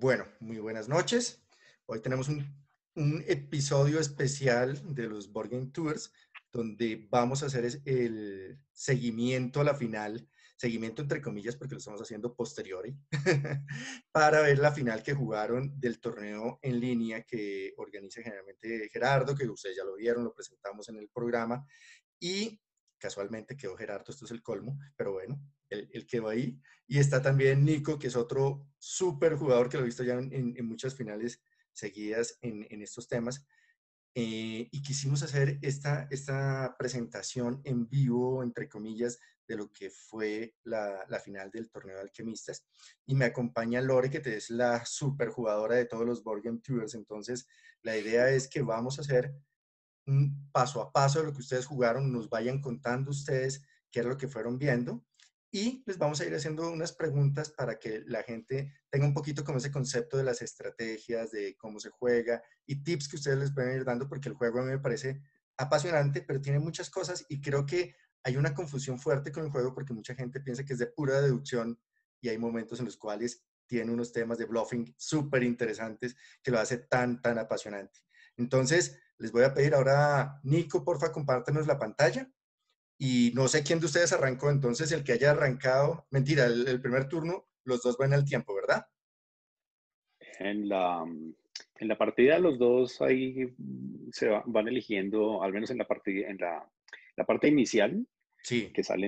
Bueno, muy buenas noches. Hoy tenemos un episodio especial de los Board Game Tours, donde vamos a hacer el seguimiento a la final, seguimiento entre comillas porque lo estamos haciendo posteriori, para ver la final que jugaron del torneo en línea que organiza generalmente Gerardo, que ustedes ya lo vieron, lo presentamos en el programa, y casualmente quedó Gerardo, esto es el colmo, pero bueno, él quedó ahí. Y está también Nico, que es otro súper jugador que lo he visto ya en muchas finales seguidas en estos temas. Y quisimos hacer esta presentación en vivo, entre comillas, de lo que fue la final del torneo de alquimistas. Y me acompaña Lore, que es la super jugadora de todos los Board Game Tours. Entonces, la idea es que vamos a hacer un paso a paso de lo que ustedes jugaron, nos vayan contando ustedes qué es lo que fueron viendo y les vamos a ir haciendo unas preguntas para que la gente tenga un poquito como ese concepto de las estrategias, de cómo se juega y tips que ustedes les pueden ir dando porque el juego a mí me parece apasionante, pero tiene muchas cosas y creo que hay una confusión fuerte con el juego porque mucha gente piensa que es de pura deducción y hay momentos en los cuales tiene unos temas de bluffing súper interesantes que lo hace tan apasionante. Entonces, les voy a pedir ahora, Nico, porfa, compártenos la pantalla. Y no sé quién de ustedes arrancó, entonces el que haya arrancado, mentira, el primer turno, los dos van al tiempo, ¿verdad? En la partida los dos ahí van eligiendo, al menos en la partida, la parte inicial, Sí, que salen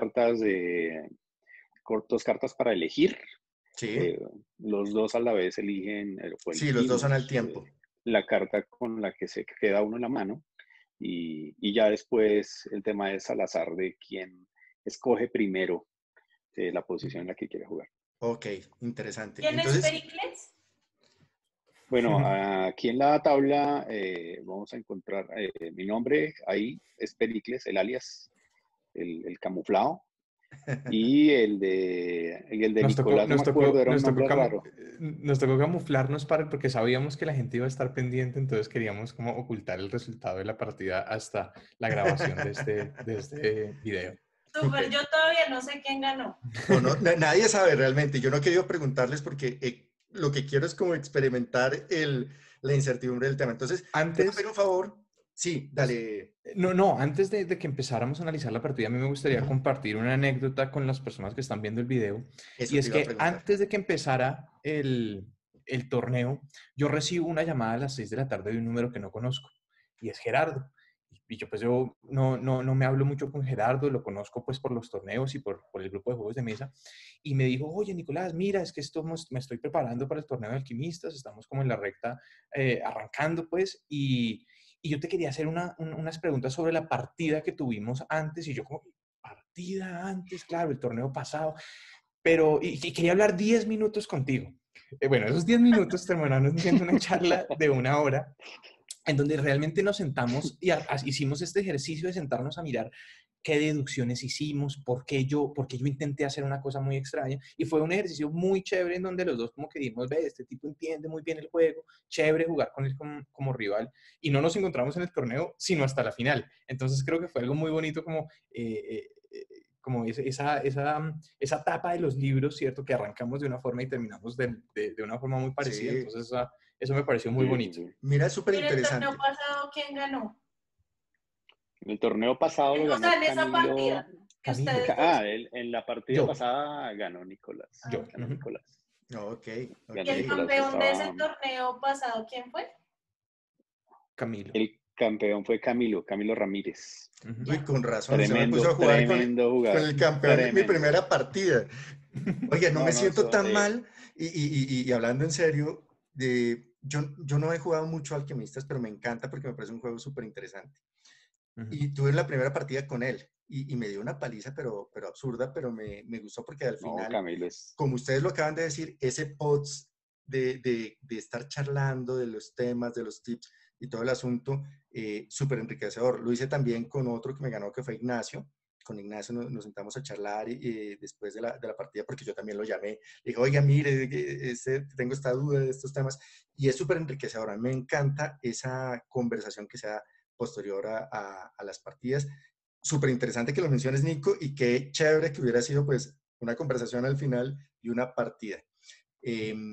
dos cartas para elegir. sí, eh, los dos a la vez eligen o sí, los dos son al elegimos tiempo. la carta con la que se queda uno en la mano y ya después el tema es al azar de quién escoge primero la posición en la que quiere jugar. Ok, interesante. ¿Quién es Entonces, Pericles? Bueno, aquí en la tabla vamos a encontrar mi nombre, ahí es Pericles, el alias, el camuflado, y el de Nos tocó, Nicolás, no me nos acuerdo, tocó, era un nos tocó, nombre raro. nos tocó camuflarnos porque sabíamos que la gente iba a estar pendiente, entonces queríamos como ocultar el resultado de la partida hasta la grabación de este video. Súper, súper. yo todavía no sé quién ganó. No, nadie sabe realmente. Yo no he querido preguntarles porque lo que quiero es como experimentar la incertidumbre del tema. Entonces, te voy a pedir Antes, un favor. Sí, pues, dale. antes de que empezáramos a analizar la partida, a mí me gustaría compartir una anécdota con las personas que están viendo el video. Y Eso te es iba a que preguntar. antes de que empezara el torneo, yo recibo una llamada a las 6 de la tarde de un número que no conozco, y es Gerardo. Y yo no me hablo mucho con Gerardo, lo conozco pues por los torneos y por el grupo de juegos de mesa. Y me dijo, oye Nicolás, mira, es que me estoy preparando para el torneo de alquimistas, estamos como en la recta arrancando pues, y yo te quería hacer unas preguntas sobre la partida que tuvimos antes. Y yo como, partida antes, claro, el torneo pasado. Pero, y quería hablar 10 minutos contigo. Bueno, esos 10 minutos terminaron siendo una charla de 1 hora en donde realmente nos sentamos y hicimos este ejercicio de sentarnos a mirar qué deducciones hicimos, por qué yo intenté hacer una cosa muy extraña. Y fue un ejercicio muy chévere en donde los dos como que dimos, ve, este tipo entiende muy bien el juego, chévere jugar con él como rival. Y no nos encontramos en el torneo, sino hasta la final. Entonces creo que fue algo muy bonito como esa etapa de los libros, ¿cierto? Que arrancamos de una forma y terminamos de una forma muy parecida. Sí. Entonces eso me pareció muy Sí, sí, bonito. sí. Mira, es súper Y en el torneo interesante. pasado, ¿quién ganó? En el torneo pasado lo O sea, ganó en esa Camilo. partida que Camilo, ustedes dos. En la partida yo, pasada ganó Nicolás. yo. Ganó Nicolás. Ok, ¿Y ok. Ganó el Nicolás. campeón de ese torneo pasado quién fue? Camilo. El campeón fue Camilo Ramírez. Uy, Ya. con razón, usted me puso a Tremendo, jugar tremendo con jugador. el campeón en mi Tremendo. primera partida. Oye, no me No, no, siento eso, tan mal y hablando en serio, yo no he jugado mucho Alquimistas, pero me encanta porque me parece un juego súper interesante. Y tuve la primera partida con él y me dio una paliza, pero absurda, pero me gustó porque al no, final, Camilo es. como ustedes lo acaban de decir, ese pods de estar charlando de los temas, de los tips y todo el asunto, súper enriquecedor. Lo hice también con otro que me ganó, que fue Ignacio. Con Ignacio nos sentamos a charlar después de la partida, porque yo también lo llamé. Le dije, oiga, mire, tengo esta duda de estos temas. Y es súper enriquecedor. A mí me encanta esa conversación que se da posterior a las partidas. Súper interesante que lo menciones, Nico, y qué chévere que hubiera sido pues una conversación al final y una partida. Eh,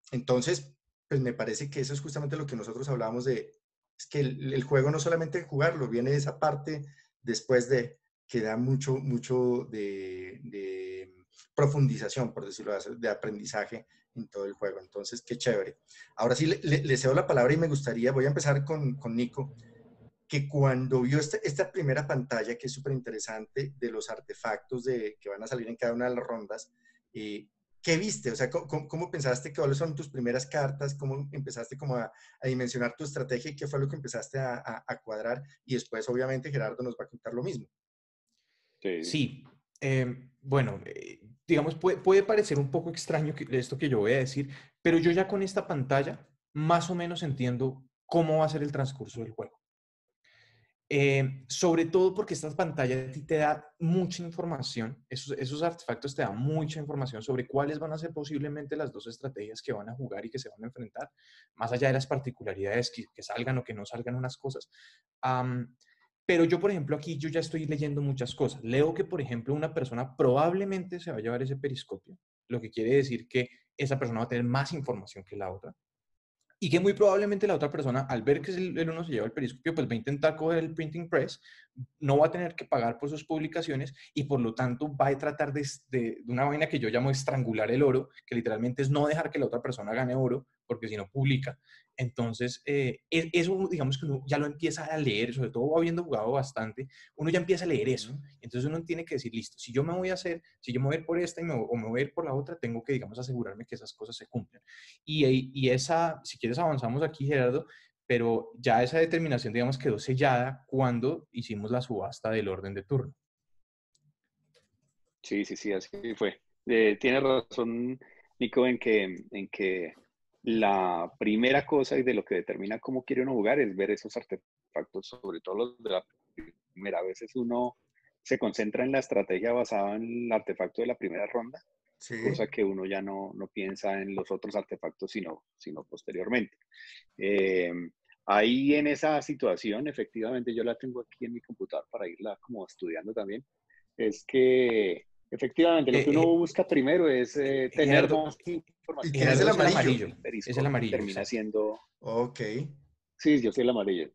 Entonces, pues me parece que eso es justamente lo que nosotros hablábamos de, es que el juego no solamente jugarlo, viene esa parte después de que da mucho de profundización, por decirlo así, de aprendizaje en todo el juego. Entonces, qué chévere. Ahora sí, le cedo la palabra y me gustaría, voy a empezar con Nico, que cuando vio esta primera pantalla, que es súper interesante, de los artefactos que van a salir en cada una de las rondas, ¿qué viste? O sea, ¿cómo pensaste? ¿Cuáles son tus primeras cartas? ¿Cómo empezaste como a dimensionar tu estrategia y qué fue lo que empezaste a cuadrar? Y después, obviamente, Gerardo nos va a contar lo mismo. Sí. Sí, bueno, digamos, puede parecer un poco extraño esto que yo voy a decir, pero yo ya con esta pantalla más o menos entiendo cómo va a ser el transcurso del juego. Sobre todo porque esta pantalla a ti te da mucha información, esos artefactos te dan mucha información sobre cuáles van a ser posiblemente las dos estrategias que van a jugar y que se van a enfrentar, más allá de las particularidades que salgan o que no salgan unas cosas. Pero yo, por ejemplo, aquí yo ya estoy leyendo muchas cosas. Leo que, por ejemplo, una persona probablemente se va a llevar ese periscopio, lo que quiere decir que esa persona va a tener más información que la otra. Y que muy probablemente la otra persona, al ver que el uno se lleva el periscopio, pues va a intentar coger el printing press, no va a tener que pagar por sus publicaciones y por lo tanto va a tratar de una vaina que yo llamo estrangular el oro, que literalmente es no dejar que la otra persona gane oro, porque si no publica. Entonces, eso digamos que uno ya lo empieza a leer, sobre todo habiendo jugado bastante, uno ya empieza a leer eso. Entonces uno tiene que decir, listo, si yo me voy a ir por esta o me voy a ir por la otra, tengo que, digamos, asegurarme que esas cosas se cumplen. Y esa, si quieres avanzamos aquí, Gerardo, pero ya esa determinación, digamos, quedó sellada cuando hicimos la subasta del orden de turno. Sí, sí, sí, así fue. Tiene razón, Nico, en que la primera cosa y de lo que determina cómo quiere uno jugar es ver esos artefactos, sobre todo los de la primera. A veces uno se concentra en la estrategia basada en el artefacto de la primera ronda, Sí. cosa que uno ya no piensa en los otros artefactos, sino posteriormente. Eh, Ahí en esa situación, efectivamente, yo la tengo aquí en mi computador para irla como estudiando también, es que efectivamente lo que uno busca primero es tener Gerardo, más ¿Y información. quién es Gerardo el Luego es el amarillo? amarillo, el es el periscopio amarillo, termina exacto. siendo, Ok. sí, yo soy el amarillo.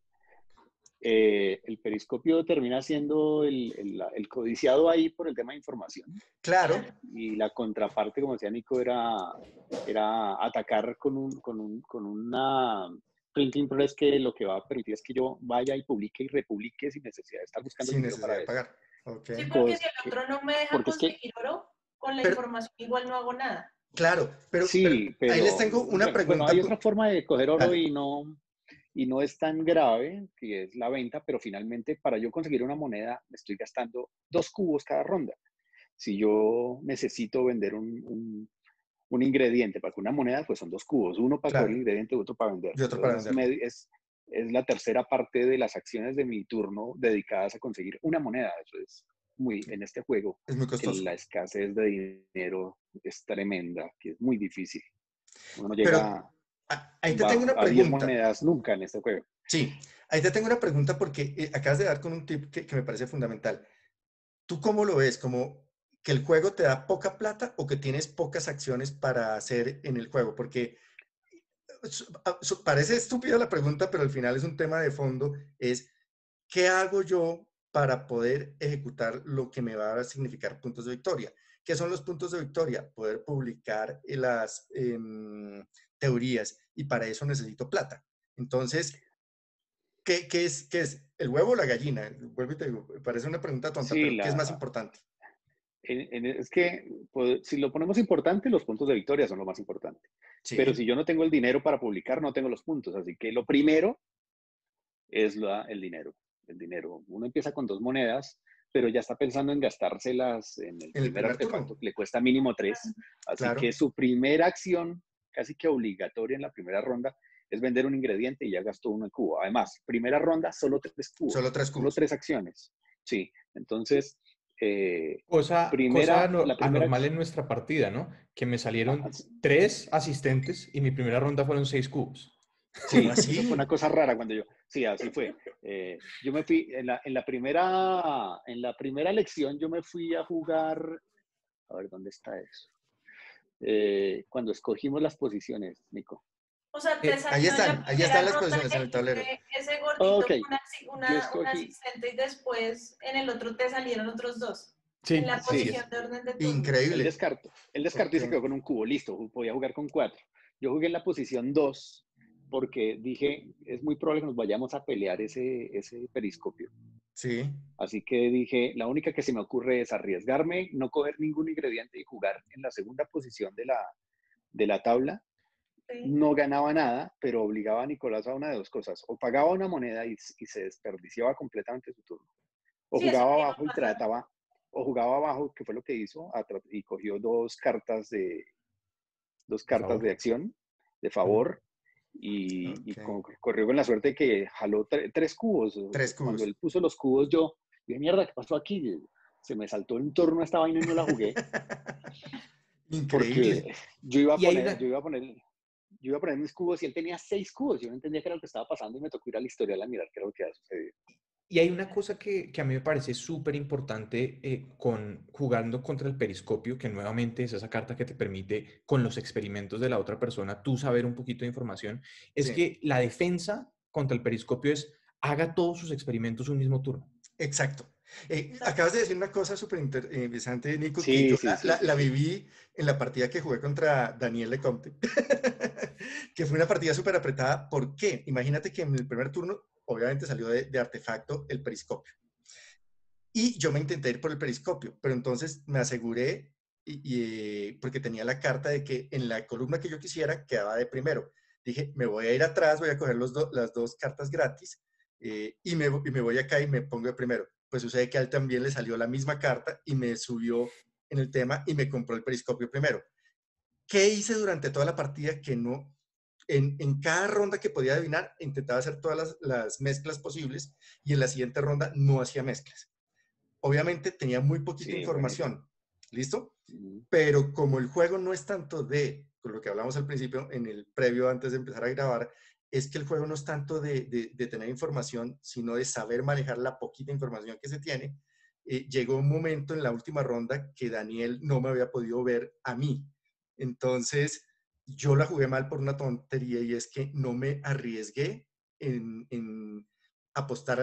El periscopio termina siendo el codiciado ahí por el tema de información. Claro, Y la contraparte, como decía Nico, era atacar con una printing press que lo que va a permitir es que yo vaya y publique y republique sin necesidad de estar buscando el sin dinero necesidad para de eso. pagar. Ok. Sí, porque si el otro no me deja Porque es que, conseguir oro, con la Pero, información igual no hago nada. claro, pero sí, ahí les pero tengo una bueno, pregunta. hay otra forma de coger oro Dale. y no es tan grave, que es la venta, pero finalmente para yo conseguir una moneda me estoy gastando 2 cubos cada ronda. Si yo necesito vender un ingrediente para que una moneda, pues son 2 cubos, uno para coger el Claro. ingrediente y otro para vender. Y otro para Entonces venderlo. es la tercera parte de las acciones de mi turno dedicadas a conseguir una moneda. Eso es muy, en este juego, Es muy que costoso. la escasez de dinero es tremenda, que es muy difícil. Uno no Pero llega ahí te tengo una a 10 pregunta. monedas nunca en este juego. Sí, ahí te tengo una pregunta porque acabas de dar con un tip que me parece fundamental. ¿Tú cómo lo ves? ¿Como que el juego te da poca plata o que tienes pocas acciones para hacer en el juego? Porque parece estúpida la pregunta, pero al final es un tema de fondo. Es, ¿qué hago yo para poder ejecutar lo que me va a significar puntos de victoria? ¿Qué son los puntos de victoria? Poder publicar las teorías y para eso necesito plata. Entonces, ¿qué es? ¿El huevo o la gallina? Vuelvo y te digo, parece una pregunta tonta, Sí, pero ¿qué es más importante? es que pues, si lo ponemos importante, los puntos de victoria son lo más importante. Pero si Sí, yo no tengo el dinero para publicar, no tengo los puntos. Así que lo primero es el dinero. El dinero. Uno empieza con 2 monedas, pero ya está pensando en gastárselas en el en el primer primer artefacto, turno, que le cuesta mínimo 3. Así claro. que su primera acción, casi que obligatoria en la primera ronda, es vender un ingrediente y ya gastó uno en cubo. Además, primera ronda, solo 3 cubos, Solo 3 cubos. solo 3 acciones. Sí, entonces, Cosa la primera anormal acción. en nuestra partida, ¿no? Que me salieron 3 asistentes y mi primera ronda fueron 6 cubos. ¿Cómo Sí, eso fue una así? cosa rara cuando yo, sí, así fue. Yo me fui, en la primera lección yo me fui a jugar, a ver, ¿dónde está eso? cuando escogimos las posiciones, Nico. O sea, te salió Ahí en la están primera las ronda, posiciones en el tablero. ese gordito Ok, con yo un escogí, asistente y después en el otro te salieron otros dos. En Sí, la así sí, posición es. de orden de turno. Increíble. él descartó y Ok. se quedó con un cubo, listo, podía jugar con 4. Yo jugué en la posición 2 porque dije, es muy probable que nos vayamos a pelear ese periscopio. Sí. Así que dije, la única que se me ocurre es arriesgarme, no coger ningún ingrediente y jugar en la segunda posición de la tabla. Sí. No ganaba nada, pero obligaba a Nicolás a una de dos cosas. O pagaba una moneda y se desperdiciaba completamente su turno. O Sí, eso jugaba me iba a abajo y pasar. trataba, o jugaba abajo, que fue lo que hizo, y cogió dos cartas Por de favor. acción, de favor, y Ok. corrió con la suerte de que jaló 3 cubos. 3 cubos. Cuando él puso los cubos, yo dije, mierda, ¿qué pasó aquí? Se me saltó en torno a esta vaina y no la jugué, porque Increíble. yo iba a Y hay poner, una, yo iba a poner mis cubos y él tenía 6 cubos. Yo no entendía qué era lo que estaba pasando y me tocó ir al historial a mirar qué era lo que había sucedido. Y hay una cosa que a mí me parece súper importante con jugando contra el periscopio, que nuevamente es esa carta que te permite, con los experimentos de la otra persona, tú saber un poquito de información, es Sí, que la defensa contra el periscopio es haga todos sus experimentos un mismo turno. exacto. Exacto. Acabas de decir una cosa súper interesante, Nico, que Sí, yo sí, sí, sí, la sí. viví en la partida que jugué contra Daniel Lecomte, que fue una partida súper apretada. ¿Por qué? Imagínate que en el primer turno, obviamente salió de artefacto el periscopio. Y yo me intenté ir por el periscopio, pero entonces me aseguré, porque tenía la carta de que en la columna que yo quisiera quedaba de primero. Dije, me voy a ir atrás, voy a coger las dos cartas gratis y me voy acá y me pongo de primero. Pues sucede que a él también le salió la misma carta y me subió en el tema y me compró el periscopio primero. ¿Qué hice durante toda la partida? Que no, en cada ronda que podía adivinar, intentaba hacer todas las mezclas posibles y en la siguiente ronda no hacía mezclas. Obviamente tenía muy poquita Sí, buenísimo. información, ¿listo? Ujú. Pero como el juego no es tanto con lo que hablamos al principio, en el previo antes de empezar a grabar, es que el juego no es tanto de tener información, sino de saber manejar la poquita información que se tiene. Llegó un momento en la última ronda que Daniel no me había podido ver a mí. Entonces, yo la jugué mal por una tontería y es que no me arriesgué en apostar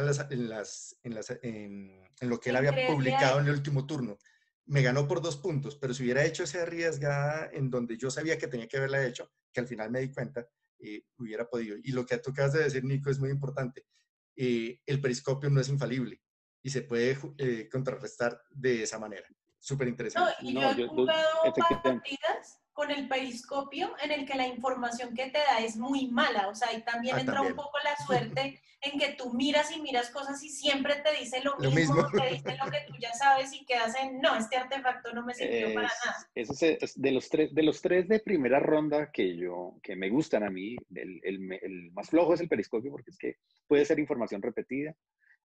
en lo que él En había creerle a publicado en él. el último turno. Me ganó por 2 puntos, pero si hubiera hecho esa arriesgada en donde yo sabía que tenía que haberla hecho, que al final me di cuenta, hubiera podido. Y lo que tú acabas de decir, Nico, es muy importante. El periscopio no es infalible y se puede contrarrestar de esa manera. Súper No, interesante. y yo No, he jugado efectivamente. partidas con el periscopio en el que la información que te da es muy mala, o sea, y también Ah, entra un también. poco la suerte en que tú miras y miras cosas y siempre te dice lo Lo mismo, mismo. te dice lo que tú ya sabes y quedas en, no, este artefacto no me sirvió para nada. Es de los tres de primera ronda que me gustan a mí, el más flojo es el periscopio porque es que puede ser información repetida,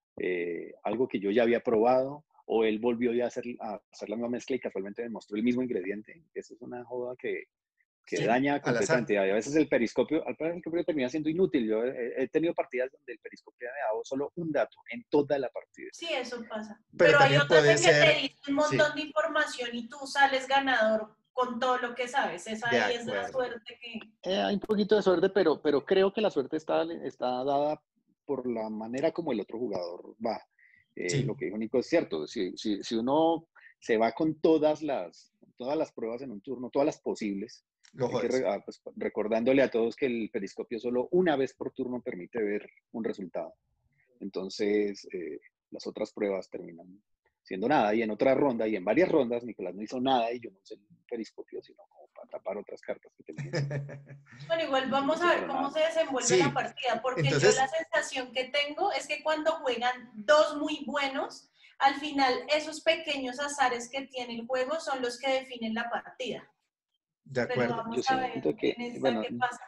algo que yo ya había probado, o él volvió ya a hacer la misma mezcla y casualmente me mostró el mismo ingrediente. Esa es una joda que Sí, daña Al azar. completamente. Y a veces el periscopio termina siendo inútil. Yo he tenido partidas donde el periscopio me ha dado solo un dato en toda la partida. sí, eso pasa. Pero Pero hay también otras puede en que te ser, dice un sí, montón de información y tú sales ganador con todo lo que sabes. Esa de ahí es la acuerdo. suerte que... Hay un poquito de suerte, pero creo que la suerte está dada por la manera como el otro jugador va. Lo Sí, que dijo Nico es cierto. Si uno se va con todas las pruebas en un turno, todas las posibles, lo jodes. pues, recordándole a todos que el periscopio solo una vez por turno permite ver un resultado. Entonces, las otras pruebas terminan siendo nada. Y en otra ronda, y en varias rondas, Nicolás no hizo nada y yo no usé el periscopio, sino como para tapar otras cartas que tenía encima. Bueno, igual No vamos sirvió a ver para cómo nada. se desenvuelve la Sí, partida, porque yo la entonces, sensación que tengo es que cuando juegan dos muy buenos, al final esos pequeños azares que tiene el juego son los que definen la partida. de Pero acuerdo. vamos Yo a ver siento que, en esta bueno, qué pasa.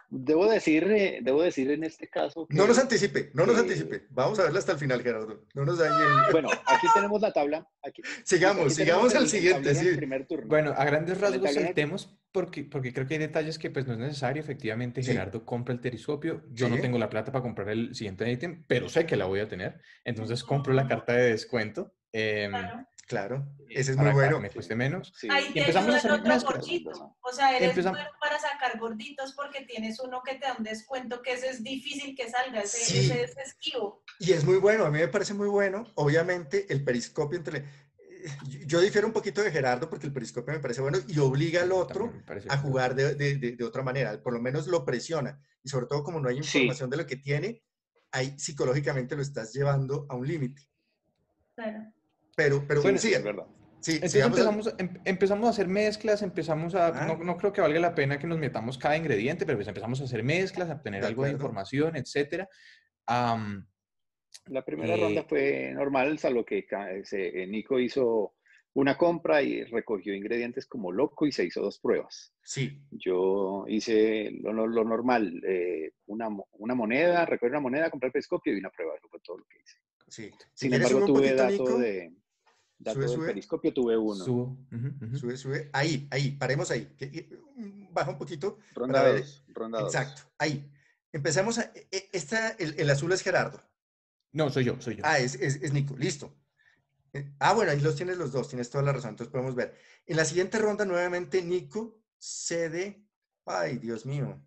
debo decir en este caso No nos que, anticipe, no nos que anticipe. Vamos a verla hasta el final, Gerardo. No nos dañe el... bueno, aquí tenemos la tabla, listo, Sigamos, aquí tenemos sigamos al el siguiente, tablero en el sí. primer turno. Bueno, a grandes En el rasgos tablero, saltemos porque creo que hay detalles que pues no es necesario. Efectivamente, Sí, Gerardo compra el periscopio. Yo no sí, tengo la plata para comprar el siguiente ítem, pero sé que la voy a tener. Entonces compro la Ujú, carta de descuento. claro. Claro, ese es muy para que bueno. me cueste menos. Sí, Ahí Y te empezamos a ayuda el hacer otro mezclas. gordito. O sea, eres Empezamos, bueno para sacar gorditos porque tienes uno que te da un descuento, que ese es difícil que salga, ese Sí, es esquivo. y es muy bueno, a mí me parece muy bueno. Obviamente, el periscopio yo difiero un poquito de Gerardo porque el periscopio me parece bueno y obliga al sí, también otro me parece a que jugar de otra manera. Por lo menos lo presiona. Y sobre todo, como no hay sí, información de lo que tiene, ahí psicológicamente lo estás llevando a un límite. Claro. Pero sí, bueno, sí, eso es verdad. sí, entonces sigamos. empezamos a hacer mezclas, no, Ah, no creo que valga la pena que nos metamos cada ingrediente, pero pues empezamos a hacer mezclas, a obtener de algo de acuerdo. información, etcétera. Am, La primera ronda eh, fue normal, salvo que Nico hizo una compra y recogió ingredientes como loco y se hizo 2 pruebas. Sí, Yo hice lo normal, una moneda, recogí una moneda, compré el periscopio y una prueba, eso fue todo lo que hice. sí. Si Sin quieres, embargo, sube un tuve poquito, Nico. Sube, dato del sube. periscopio, tuve uno. subo. Ujú, ujú. Sube. Ahí, paremos ahí. Baja un poquito para Ronda ver. 2, ronda 2. Exacto, ahí. Empezamos el azul es Gerardo. No, soy yo. Ah, es Nico, listo. Bueno, ahí los tienes los dos, tienes toda la razón, entonces podemos ver. En la siguiente ronda, nuevamente, Nico cede. Ay, Dios mío.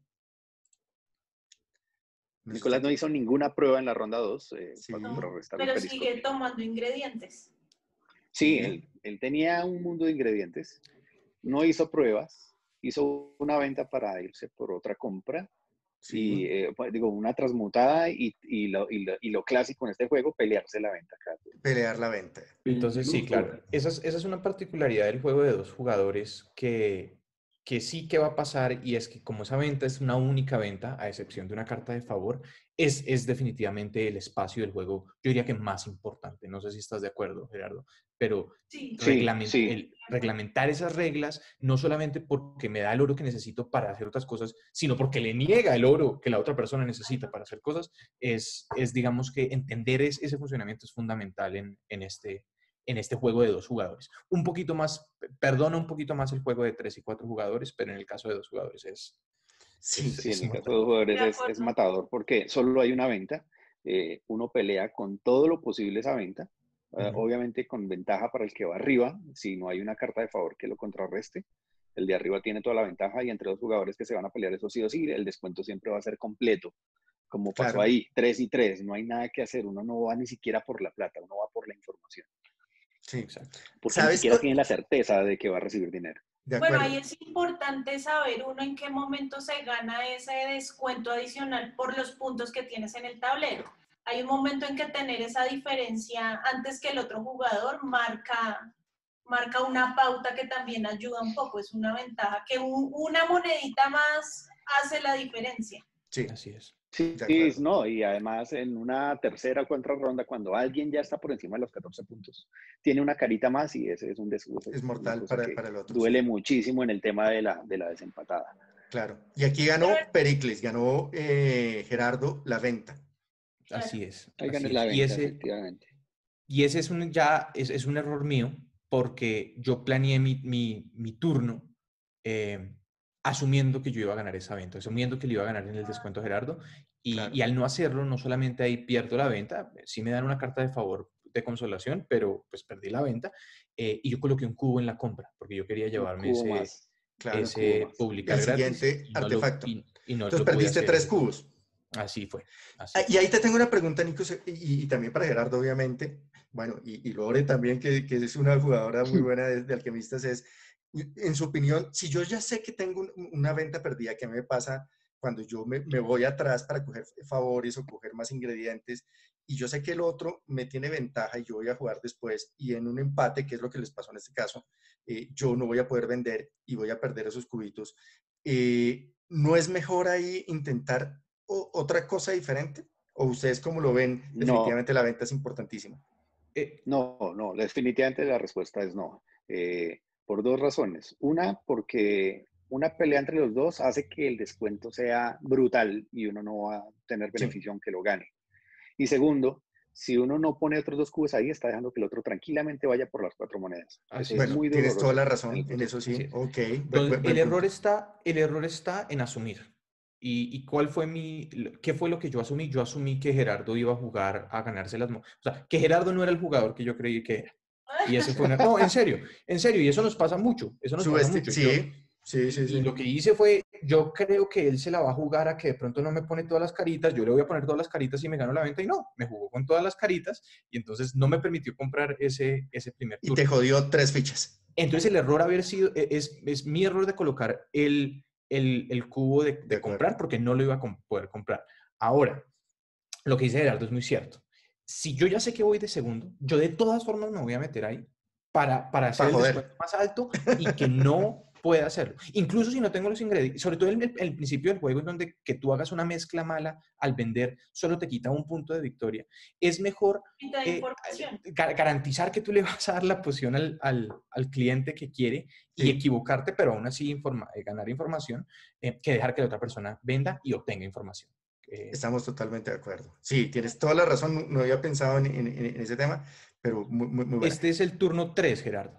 Nos está Nicolás no hizo ninguna prueba en la ronda 2 para Sí, No, contrarrestar el pero sigue periscopio. tomando ingredientes. Sí, sí. él tenía un mundo de ingredientes, no hizo pruebas, hizo una venta para irse por otra compra y, Sí, pues, digo, una transmutada y lo clásico en este juego, pelearse la venta cada turno. pelear la venta. Entonces, sí, claro. Esa es una particularidad del juego de dos jugadores que sí que va a pasar y es que como esa venta es una única venta, a excepción de una carta de favor, es definitivamente el espacio del juego, yo diría que más importante. No sé si estás de acuerdo, Gerardo, pero Sí, Sí, sí, reglamentar esas reglas no solamente porque me da el oro que necesito para hacer otras cosas, sino porque le niega el oro que la otra persona necesita para hacer cosas, digamos que entender ese funcionamiento es fundamental en este juego de dos jugadores. Un poquito más, perdona un poquito más el juego de 3 y 4 jugadores, pero en el caso de dos jugadores Sí, sí, en es el caso de mortal. los de jugadores es acuerdo. matador porque solo hay una venta, uno pelea con todo lo posible esa venta, Ujú. obviamente con ventaja para el que va arriba, si no hay una carta de favor que lo contrarreste, el de arriba tiene toda la ventaja y entre dos jugadores que se van a pelear eso sí o sí, el descuento siempre va a ser completo, como pasó claro. ahí, 3 y 3, no hay nada que hacer, uno no va ni siquiera por la plata, uno va por la información, Sí. Exacto. porque ni ¿Sabes? siquiera tiene la certeza de que va a recibir dinero. De Bueno, ahí acuerdo. es importante saber uno en qué momento se gana ese descuento adicional por los puntos que tienes en el tablero. Hay un momento en que tener esa diferencia antes que el otro jugador marca una pauta que también ayuda un poco, es una ventaja, que una monedita más hace la diferencia. Sí, Así es. Sí, de acuerdo. no, y además en una tercera o cuarta ronda, cuando alguien ya está por encima de los 14 puntos, tiene una carita más y ese es Es es una mortal cosa que para el otro, duele sí. muchísimo en el tema de la desempatada. Claro. Y aquí Pero, ganó Pericles, ganó Gerardo la venta. claro, Así es, Ahí gané así la es. venta, efectivamente. Y ese es un error mío porque yo planeé mi turno eh, asumiendo que yo iba a ganar esa venta, asumiendo que le iba a ganar en el descuento a Gerardo Claro. y al no hacerlo, no solamente ahí pierdo la venta, sí me dan una carta de favor de consolación, pero pues perdí la venta y yo coloqué un cubo en la compra porque yo quería Un llevarme cubo más, Claro. un cubo ese más. publicar El gratis siguiente artefacto. y no Entonces lo pude perdiste hacer. 3 cubos. Así fue, Ah, así y fue. ahí te tengo una pregunta, Nico, y también para Gerardo, obviamente. Bueno, y Lore también, que es una jugadora muy buena de alquimistas, en su opinión, si yo ya sé que tengo una venta perdida, ¿qué me pasa cuando yo me voy atrás para coger favores o coger más ingredientes? Y yo sé que el otro me tiene ventaja y yo voy a jugar después, y en un empate, que es lo que les pasó en este caso, yo no voy a poder vender y voy a perder esos cubitos. ¿No es mejor ahí intentar otra cosa diferente? ¿O ustedes cómo lo ven? No, Definitivamente la venta es importantísima. no, definitivamente la respuesta es no. Por dos razones. Una, porque una pelea entre los dos hace que el descuento sea brutal y uno no va a tener Sí, beneficio aunque lo gane. Y segundo, si uno no pone otros 2 cubos ahí, está dejando que el otro tranquilamente vaya por las 4 monedas. Eso Así es es. bueno, muy tienes toda la doloroso en el razón en futuro. eso, Así sí. es. Ok, Entonces, buen punto. el error está en asumir. ¿Y cuál fue qué fue lo que yo asumí? Yo asumí que Gerardo iba a jugar a ganarse las... O sea, que Gerardo no era el jugador que yo creí que era. Y ese fue no, en serio, y eso nos pasa mucho, eso nos pasa mucho. Sí, Y lo que hice fue, yo creo que él se la va a jugar a que de pronto no me pone todas las caritas, yo le voy a poner todas las caritas y me gano la venta, y no, me jugó con todas las caritas, y entonces no me permitió comprar ese primer Y turno. te jodió 3 fichas. Entonces el error haber sido, es mi error de colocar el cubo de comprar, porque no lo iba a poder comprar. Ahora, lo que dice Gerardo es muy cierto. Si yo ya sé que voy de segundo, yo de todas formas me voy a meter ahí para hacer el descuento más alto y que no pueda hacerlo. Incluso si no tengo los ingredientes, sobre todo en el principio del juego, en donde que tú hagas una mezcla mala al vender, solo te quita un punto de victoria. Es mejor garantizar que tú le vas a dar la poción al cliente que quiere y equivocarte, pero aún así ganar información, que dejar que la otra persona venda y obtenga información. Estamos totalmente de acuerdo. Sí, tienes toda la razón. No había pensado en ese tema, pero muy bueno. Este es el turno 3, Gerardo.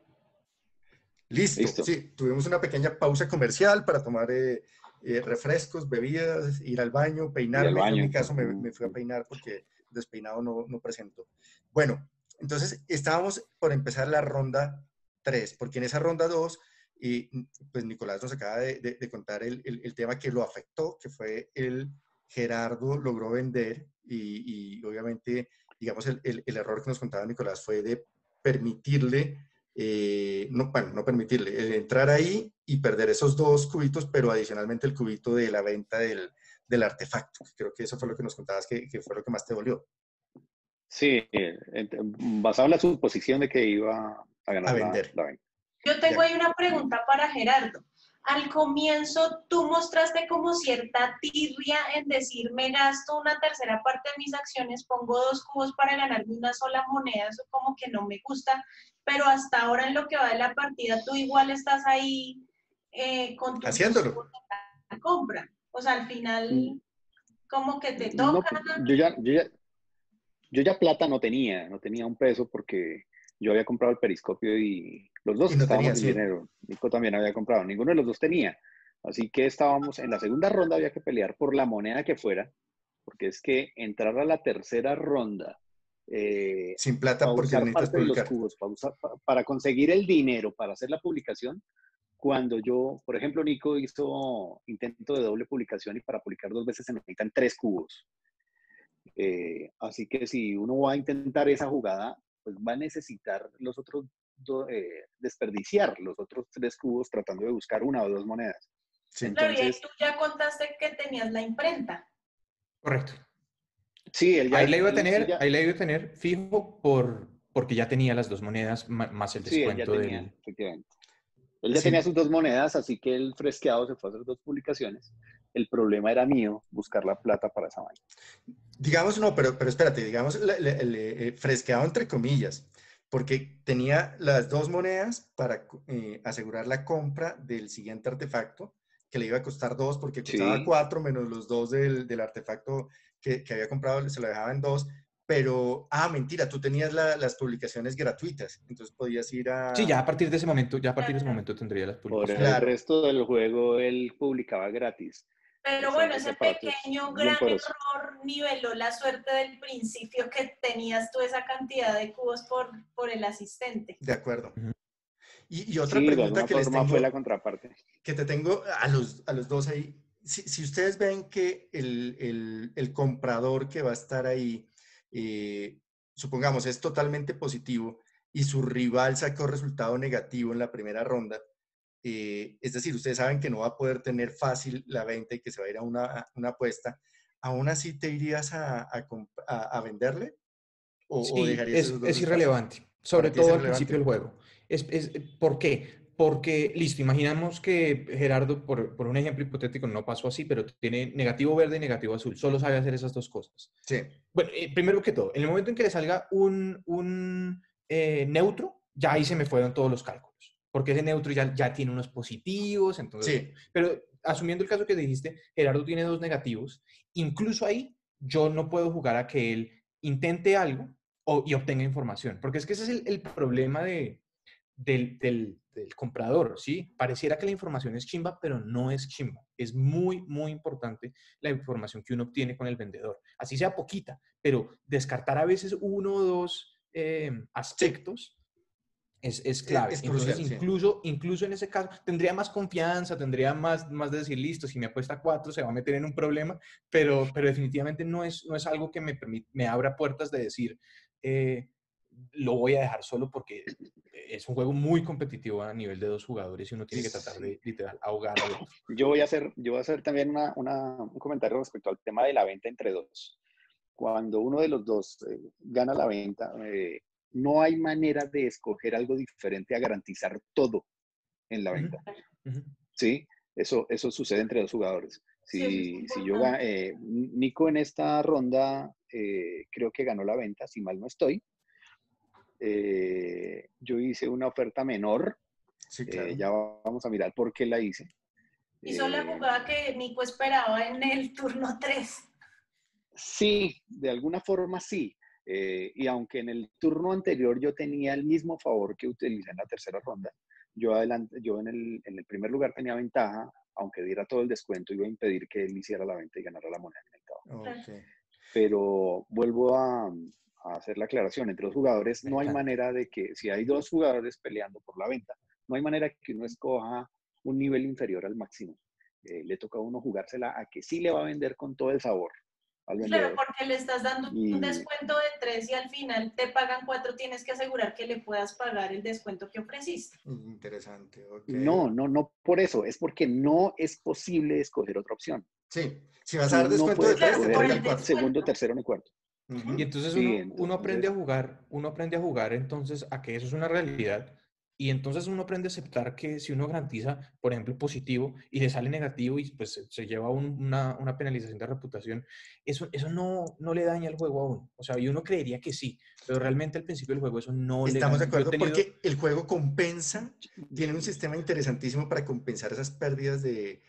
Listo. Sí, tuvimos una pequeña pausa comercial para tomar refrescos, bebidas, ir al baño, peinarme. En mi caso me fui a peinar porque despeinado no presento. Bueno, entonces estábamos por empezar la ronda 3, porque en esa ronda 2, pues Nicolás nos acaba de contar el tema que lo afectó, que fue el Gerardo logró vender y obviamente, digamos, el error que nos contaba Nicolás fue de permitirle, no permitirle, entrar ahí y perder esos 2 cubitos, pero adicionalmente el cubito de la venta del artefacto. Creo que eso fue lo que nos contabas, que fue lo que más te dolió. Sí, basado en la suposición de que iba a ganar vender. la venta. Yo tengo ahí una pregunta para Gerardo. Al comienzo tú mostraste como cierta tirria en decir, me gasto una tercera parte de mis acciones, pongo 2 cubos para ganarme una sola moneda, eso como que no me gusta, pero hasta ahora en lo que va de la partida tú igual estás ahí con tus haciéndolo. cubos de la compra. O sea, al final como que te toca. No, yo ya plata no tenía un peso porque yo había comprado el periscopio y los dos estábamos sin dinero. Nico también había comprado, ninguno de los dos tenía. Así que estábamos en la segunda ronda, había que pelear por la moneda que fuera, porque es que entrar a la tercera ronda sin plata para porque usar necesitas parte de publicar. los cubos, para conseguir el dinero para hacer la publicación. Cuando yo, por ejemplo, Nico hizo intento de doble publicación y para publicar 2 veces se necesitan 3 cubos. Así que si uno va a intentar esa jugada, pues va a necesitar los otros desperdiciar los otros 3 cubos tratando de buscar 1 o 2 monedas. Sí. Entonces, claro, y tú ya contaste que tenías la imprenta. Correcto. Sí, ahí la iba a tener fijo porque ya tenía las 2 monedas más el descuento efectivamente. Él ya tenía sus 2 monedas, así que el fresqueado se fue a hacer 2 publicaciones. El problema era mío, buscar la plata para esa vaina. Digamos, no, pero espérate, digamos el fresqueado entre comillas, porque tenía las 2 monedas para asegurar la compra del siguiente artefacto, que le iba a costar 2 porque costaba 4 menos los 2 del artefacto que había comprado, se lo dejaba en 2. Pero, mentira, tú tenías las publicaciones gratuitas, entonces podías ir a... Sí, ya a partir de ese momento tendría las publicaciones. Por el resto del juego él publicaba gratis. Pero bueno, ese pequeño gran error niveló la suerte del principio que tenías tú esa cantidad de cubos por el asistente. De acuerdo. Y otra pregunta que les tengo, fue la contraparte. Que te tengo a los 2 ahí. Si ustedes ven que el comprador que va a estar ahí, supongamos, es totalmente positivo y su rival sacó resultado negativo en la primera ronda, es decir, ustedes saben que no va a poder tener fácil la venta y que se va a ir a una apuesta, ¿aún así te irías a venderle? ¿O dejarías es irrelevante, sobre todo al principio del juego. ¿Por qué? Porque, listo, imaginamos que Gerardo, por un ejemplo hipotético, no pasó así, pero tiene negativo verde y negativo azul, solo sabe hacer esas 2 cosas. Sí. Bueno, primero que todo, en el momento en que le salga un neutro, ya ahí se me fueron todos los cálculos, porque ese neutro ya tiene unos positivos, entonces... Sí. Pero asumiendo el caso que dijiste, Gerardo tiene 2 negativos, incluso ahí yo no puedo jugar a que él intente algo y obtenga información, porque es que ese es el problema del comprador, ¿sí? Pareciera que la información es chimba, pero no es chimba. Es muy, muy importante la información que uno obtiene con el vendedor. Así sea poquita, pero descartar a veces 1 o 2 aspectos Es clave. Es Entonces, crucial, sí. incluso en ese caso, tendría más confianza, tendría más de decir, listo, si me apuesta 4 se va a meter en un problema, pero definitivamente no es algo que me abra puertas de decir, lo voy a dejar solo porque es un juego muy competitivo a nivel de 2 jugadores y uno tiene que tratar Sí. de, literal, ahogar al otro. Yo voy a hacer también un comentario respecto al tema de la venta entre dos. Cuando uno de los dos gana la venta, no hay manera de escoger algo diferente a garantizar todo en la venta. Ujú. ¿Sí? Eso sucede entre dos jugadores. Sí, eso es Si importante. Nico en esta ronda creo que ganó la venta, si mal no estoy. Yo hice una oferta menor. Sí, claro. Ya vamos a mirar por qué la hice. Hizo la jugada que Nico esperaba en el turno 3. Sí, de alguna forma sí. Y aunque en el turno anterior yo tenía el mismo favor que utilicé en la tercera ronda, yo en el primer lugar tenía ventaja, aunque diera todo el descuento, iba a impedir que él hiciera la venta y ganara la moneda en el mercado. Ok. Pero vuelvo a hacer la aclaración, entre los jugadores Me no hay encanta. manera de que, si hay dos jugadores peleando por la venta, no hay manera que uno escoja un nivel inferior al máximo. Le toca a uno jugársela a que sí le va a vender con todo el sabor al Claro, vendedor. porque le estás dando un Y descuento de 3 y al final te pagan 4, tienes que asegurar que le puedas pagar el descuento que ofreciste. Interesante, ok. no por eso, es porque no es posible escoger otra opción. Sí, si vas a Tú dar no descuento de puedes 3, te Claro, por escoger toca el el el 4. segundo, descuento. tercero ni cuarto. Y entonces Sí, uno aprende a entonces, jugar, entonces a que eso es una realidad y entonces uno aprende a aceptar que si uno garantiza, por ejemplo, positivo y le sale negativo y pues se lleva una penalización de reputación, eso no le daña el juego a uno. O sea, y uno creería que sí, pero realmente al principio del juego eso no le Estamos de gana. Yo he acuerdo tenido porque el juego compensa, tiene un sistema interesantísimo para compensar esas pérdidas de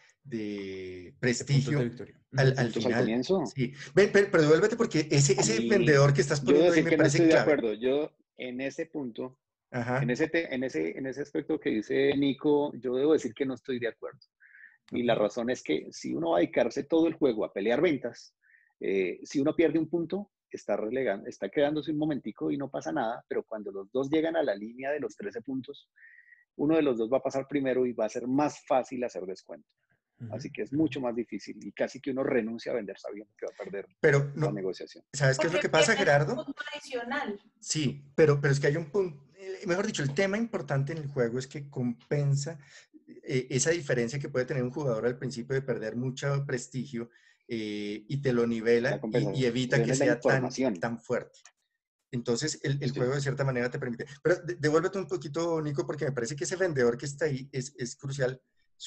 de puntos de prestigio victoria. de al puntos al final. comienzo. Sí. Ven, pero devuélvete porque A ese mí, vendedor que estás yo debo poniendo ahí decir me que no parece estoy de clave. acuerdo. Yo en ese punto, Ajá. en ese aspecto que dice Nico, yo debo decir que no estoy de acuerdo. Y Ok. la razón es que si uno va a dedicarse todo el juego a pelear ventas, si uno pierde un punto, está quedándose un momentico y no pasa nada, pero cuando los dos llegan a la línea de los 13 puntos, uno de los dos va a pasar primero y va a ser más fácil hacer descuento. Ujú, Así que es ujú. mucho más difícil y casi que uno renuncia a vender sabiendo que va a perder Pero la no, negociación. ¿sabes qué es lo Porque que pasa, pierdes un Gerardo? punto adicional. Sí, pero es que hay un punto, mejor dicho, el tema importante en el juego es que compensa esa diferencia que puede tener un jugador al principio de perder mucho prestigio y te lo La nivela y evita compensación que es la sea información. tan fuerte. Entonces, el Sí. juego de cierta manera te permite. Pero devuélvete un poquito, Nico, porque me parece que ese vendedor que está ahí es crucial.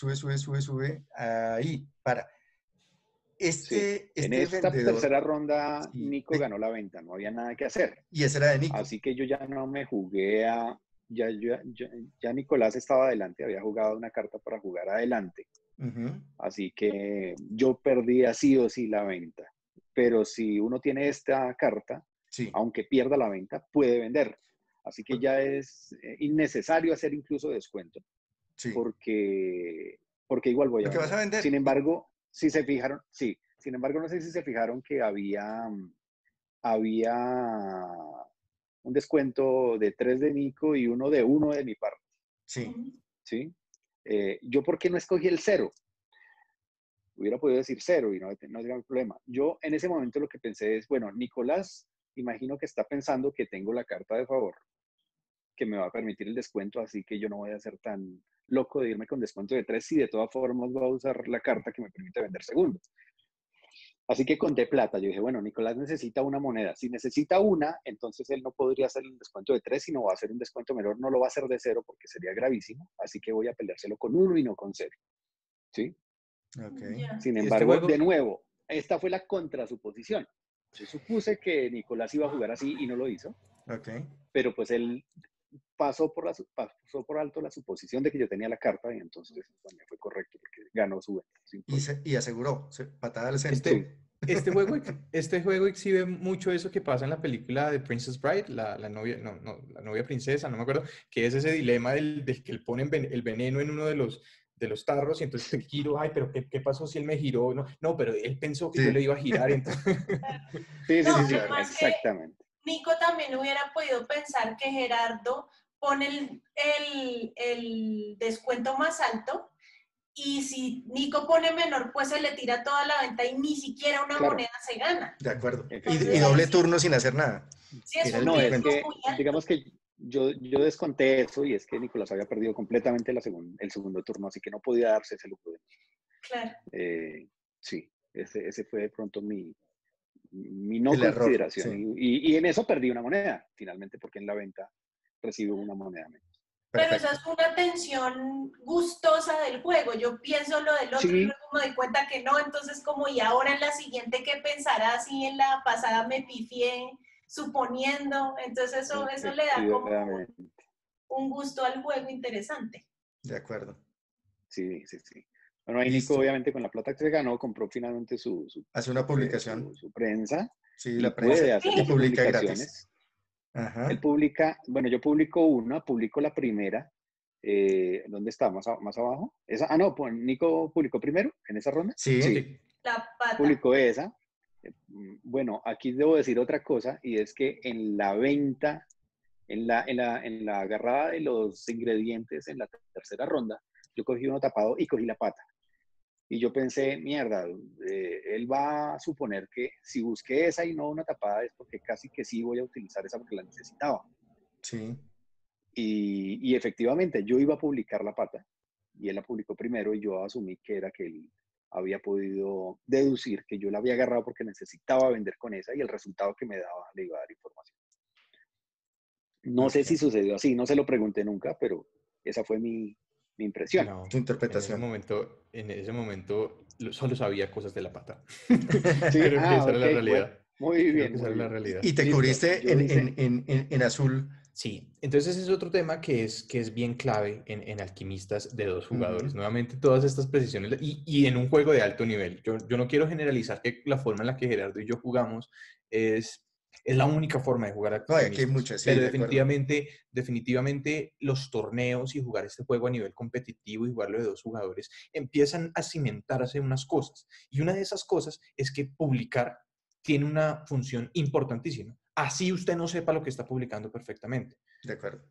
Sube, ahí, para. Sí. En Este esta vendedor, tercera ronda, sí, Nico ganó la venta, no había nada que hacer. y ese era de Nico. Así que yo ya no me jugué a... Ya Nicolás estaba adelante, había jugado una carta para jugar adelante. Ujú, Así que yo perdí así o sí la venta. Pero si uno tiene esta carta, sí, aunque pierda la venta, puede vender. Así que por- ya es innecesario hacer incluso descuento, sí. porque igual voy a Porque vas vender. a vender. Sin embargo, si se fijaron, sí, sin embargo, no sé si se fijaron que había un descuento de 3 de Nico y uno de mi parte, Sí, Ujú. ¿sí? Yo, ¿por qué no escogí el 0? Hubiera podido decir 0 y no había problema. Yo en ese momento lo que pensé es, bueno, Nicolás, imagino que está pensando que tengo la carta de favor, que me va a permitir el descuento, así que yo no voy a ser tan loco de irme con descuento de 3 si de todas formas voy a usar la carta que me permite vender segundo. Así que conté plata. Yo dije, bueno, Nicolás necesita una moneda. Si necesita una, entonces él no podría hacer el descuento de 3, sino va a hacer un descuento menor. No lo va a hacer de 0 porque sería gravísimo. Así que voy a peleárselo con 1 y no con 0. ¿Sí? ok. Ya. Sin Este embargo, de juego, nuevo, esta fue la contrasuposición. Yo supuse que Nicolás iba a jugar así y no lo hizo, Ok. pero pues él pasó por alto la suposición de que yo tenía la carta y entonces eso también fue correcto porque ganó su venta sin problema. Y aseguró, patada al Sí, centro. este juego exhibe mucho eso que pasa en la película de Princess Bride, la novia, la novia princesa, no me acuerdo, que es ese dilema del que le ponen el veneno en uno de los tarros y entonces te giro, ay, pero ¿qué pasó si él me giró? No, pero él pensó que yo le Sí. iba a girar y entonces... sí, No, Sí, sí, claro. además que exactamente. Nico también hubiera podido pensar que Gerardo, pone el descuento más alto, y si Nico pone menor, pues se le tira toda la venta y ni siquiera una Claro. moneda se gana. De acuerdo. Y Entonces, doble ahí turno sin hacer nada. sí es Era un el No, es riesgo que, muy alto. digamos que yo desconté eso y es que Nicolás había perdido completamente el segundo turno, así que no podía darse ese lujo. Claro. Sí, ese fue de pronto mi no El error, consideración. sí. Y en eso perdí una moneda, finalmente, porque en la venta recibo una moneda menos. Pero Perfecto. esa es una tensión gustosa del juego. Yo pienso lo del otro y Sí, luego me doy cuenta que no. Entonces, como, y ahora en la siguiente, ¿qué pensará? Si en la pasada me pifié, suponiendo. Entonces, eso le da como efectivamente. un gusto al juego interesante. De acuerdo. Sí. Bueno, ahí Nico, Listo. obviamente, con la plata que se ganó, compró finalmente Hace una publicación. su prensa Sí, y la prensa. puede hacer Y las publica gratis. publicaciones. Ajá. Él publica, bueno, yo publico la primera. ¿Dónde está? ¿Más abajo? No, pues Nico publicó primero en esa ronda. Sí. Sí, La pata. publicó esa. Bueno, aquí debo decir otra cosa y es que en la venta, en la agarrada de los ingredientes en la tercera ronda, yo cogí uno tapado y cogí la pata. Y yo pensé, mierda, él va a suponer que si busqué esa y no una tapada es porque casi que sí voy a utilizar esa porque la necesitaba. Sí. Y efectivamente, yo iba a publicar la pata y él la publicó primero y yo asumí que era que él había podido deducir que yo la había agarrado porque necesitaba vender con esa y el resultado que me daba le iba a dar información. No sé si Ok. sucedió así, no se lo pregunté nunca, pero esa fue mi impresión. No, Tu interpretación. en ese momento solo sabía cosas de la pata. Sí, Creo que esa era ok, la bueno, realidad. muy Creo bien, que esa muy era la bien. realidad. Y te Listo, cubriste yo hice, en azul. Sí, entonces ese es otro tema que es bien clave en alquimistas de dos jugadores. Ujú. Nuevamente, todas estas precisiones y en un juego de alto nivel. Yo no quiero generalizar que la forma en la que Gerardo y yo jugamos es la única forma de jugar No, aquí hay alquimistas. muchas, sí, Pero de acuerdo. definitivamente los torneos y jugar este juego a nivel competitivo y jugarlo de dos jugadores empiezan a cimentarse unas cosas. Y una de esas cosas es que publicar tiene una función importantísima. Así usted no sepa lo que está publicando perfectamente. De acuerdo.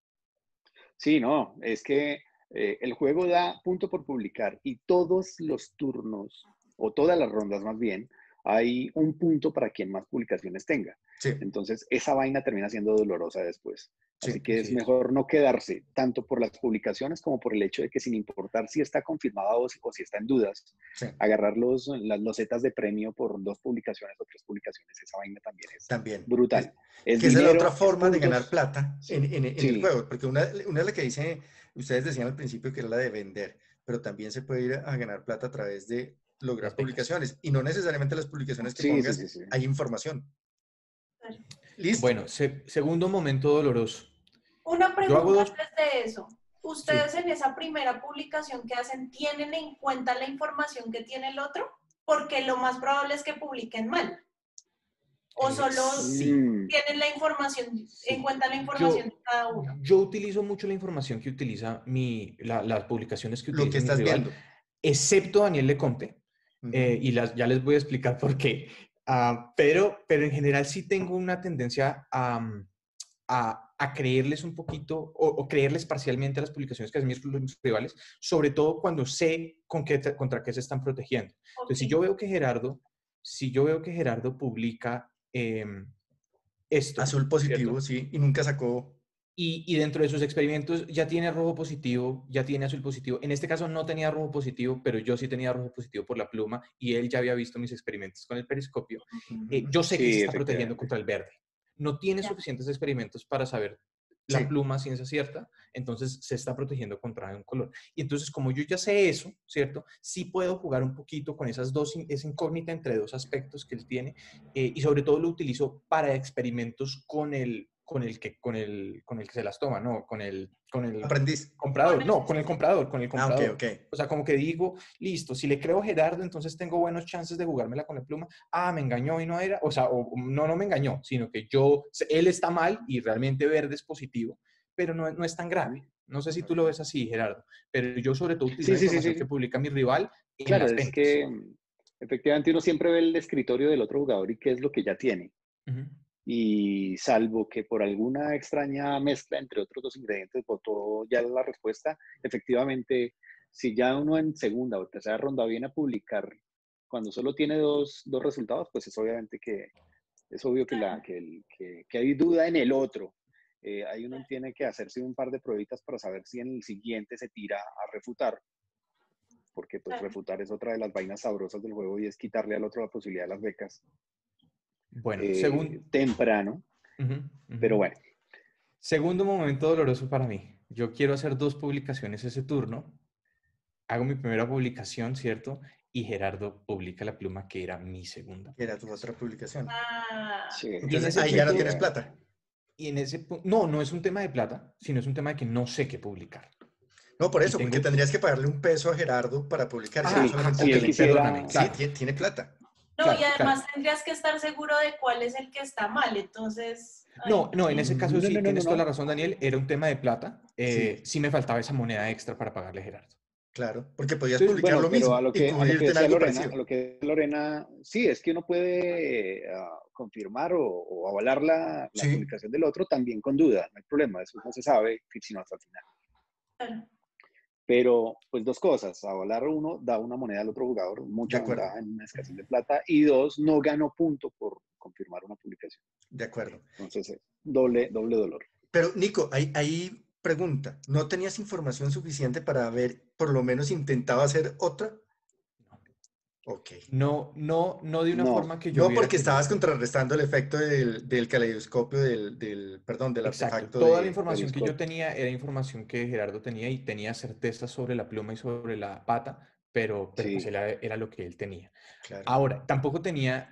sí, no, es que el juego da punto por publicar y todos los turnos, o todas las rondas más bien, hay un punto para quien más publicaciones tenga. Sí, Entonces, esa vaina termina siendo dolorosa después. Así sí. que es Así es. mejor no quedarse tanto por las publicaciones como por el hecho de que sin importar si está confirmado o si está en dudas, Sí. agarrar las losetas de premio por 2 publicaciones o 3 publicaciones, esa vaina también es También. brutal. Es Que esa es la otra dinero, es forma de ganar puntos. plata Sí, en el sí, juego. Porque una es la que dice, ustedes decían al principio que era la de vender, pero también se puede ir a ganar plata a través de lograr Las becas. publicaciones. Y no necesariamente las publicaciones que sí, pongas, sí. hay información. Claro. Listo. Bueno, segundo momento doloroso. Una Yo hago pregunta dos. antes de eso. Sí. ¿Ustedes en esa primera publicación que hacen tienen en cuenta la información que tiene el otro? Porque lo más probable es que publiquen mal. ¿O solo Sí, tienen la información, en sí. cuenta la información de Yo, cada uno? yo utilizo mucho la información que utiliza las publicaciones que Lo que utiliza mi estás rival, viendo. excepto Daniel Leconte, Ujú. ya les voy a explicar por qué. Pero en general sí tengo una tendencia a creerles un poquito o creerles parcialmente a las publicaciones que hacen mis rivales, sobre todo cuando sé contra qué se están protegiendo. Entonces, Ok. si yo veo que Gerardo publica esto, Azul positivo, ¿cierto? sí. Y nunca sacó. Y dentro de sus experimentos ya tiene rojo positivo, ya tiene azul positivo. En este caso no tenía rojo positivo, pero yo sí tenía rojo positivo por la pluma y él ya había visto mis experimentos con el periscopio. Ujú. Yo sé que se sí, está protegiendo efectivamente. contra el verde. No tiene Ya. suficientes experimentos para saber la Sí. pluma ciencia cierta, entonces se está protegiendo contra un color. Y entonces, como yo ya sé eso, ¿cierto? Sí puedo jugar un poquito con esa incógnita entre dos aspectos que él tiene y sobre todo lo utilizo para experimentos con el que se las toma, ¿no? Con el Aprendiz. comprador, no, con el Ah, ok, comprador. ok. O sea, como que digo, listo, si le creo a Gerardo, entonces tengo buenos chances de jugármela con la pluma. Ah, me engañó y no era, o sea, no me engañó, sino que él está mal y realmente verde es positivo, pero no es tan grave. No sé si tú lo ves así, Gerardo, pero yo sobre todo utilizo la información que Sí. publica mi rival en Claro, las es ventas. que efectivamente uno siempre ve el escritorio del otro jugador y qué es lo que ya tiene. Ujú. y salvo que por alguna extraña mezcla entre otros dos ingredientes votó ya la respuesta, efectivamente, si ya uno en segunda o tercera ronda viene a publicar cuando solo tiene dos resultados, pues es obviamente que es obvio que hay duda en el otro. Ahí uno tiene que hacerse un par de pruebitas para saber si en el siguiente se tira a refutar, porque pues refutar es otra de las vainas sabrosas del juego y es quitarle al otro la posibilidad de las becas. Bueno, según... temprano, pero bueno. Segundo momento doloroso para mí. Yo quiero hacer 2 publicaciones ese turno. Hago mi primera publicación, ¿cierto? Y Gerardo publica la pluma que era mi segunda. Era tu otra publicación. Sí. Entonces ahí ya no tienes plata. Y en ese punto, no es un tema de plata, sino es un tema de que no sé qué publicar. No, por eso, porque tendrías que pagarle un peso a Gerardo para publicar. Perdóname. Claro. Sí, tiene plata. No, claro, y además tendrías que estar seguro de cuál es el que está mal, entonces... No, en ese caso sí tienes toda la razón, Daniel, era un tema de plata. Sí me faltaba esa moneda extra para pagarle a Gerardo. Claro, porque podías publicar lo mismo y cubrirte en algo parecido. A lo que Lorena, sí, es que uno puede confirmar o avalar la publicación del otro también con duda, no hay problema, eso no se sabe sino hasta el final. Claro. Pero, pues 2 cosas, avalar uno da una moneda al otro jugador, mucha ventaja en una escasez de plata, y 2, no gano punto por confirmar una publicación. De acuerdo. Entonces, doble dolor. Pero, Nico, ahí pregunta, ¿no tenías información suficiente para haber por lo menos intentado hacer otra? Ok. No de una forma que yo no, porque estabas contrarrestando el efecto del caleidoscopio, del artefacto. Toda la información que yo tenía era información que Gerardo tenía y tenía certeza sobre la pluma y sobre la pata, pero pues era lo que él tenía. Claro. Ahora, tampoco tenía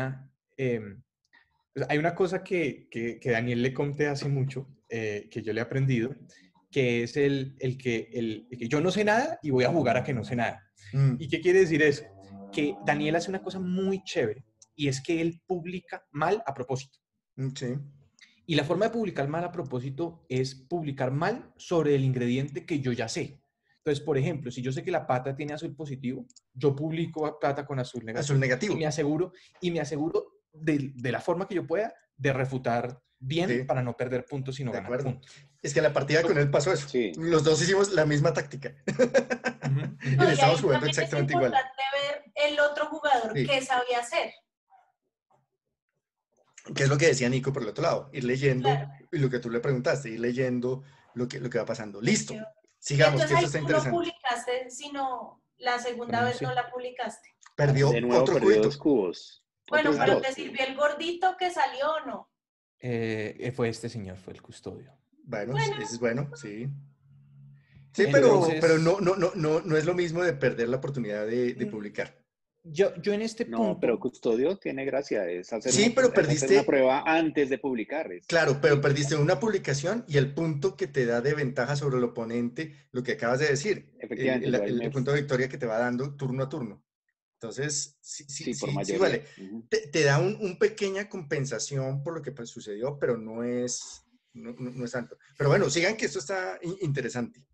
hay una cosa que Daniel le conté hace mucho, que yo le he aprendido, que es el que yo no sé nada y voy a jugar a que no sé nada. ¿Y qué quiere decir eso? Que Daniel hace una cosa muy chévere y es que él publica mal a propósito. Sí. Y la forma de publicar mal a propósito es publicar mal sobre el ingrediente que yo ya sé. Entonces, por ejemplo, si yo sé que la pata tiene azul positivo, yo publico plata con azul negativo. Azul negativo. Y me aseguro de la forma que yo pueda de refutar bien para no perder puntos y no ganar puntos. Es que en la partida con él pasó eso. Sí. Los dos hicimos la misma táctica. Y estamos jugando exactamente igual. Es importante ver el otro jugador qué sabía hacer. ¿Qué es lo que decía Nico por el otro lado? Ir leyendo, y lo que tú le preguntaste, ir leyendo lo que va pasando. Listo. Sigamos, que eso está interesante. No publicaste, sino la segunda vez no la publicaste. Perdió otro cubito. 2 cubos. Bueno, pero ¿te sirvió el gordito que salió o no? Fue este señor, fue el custodio. Bueno, ese es bueno, sí. Sí, entonces, pero no es lo mismo de perder la oportunidad de publicar. Yo en este punto... No, pero custodio tiene gracia, es hacer, perdiste hacer una prueba antes de publicar. Claro, pero perdiste una publicación y el punto que te da de ventaja sobre el oponente, lo que acabas de decir, el punto de victoria que te va dando turno a turno. Entonces, sí vale. Te da una pequeña compensación por lo que sucedió, pero no es tanto. Pero bueno, sigan que esto está interesante.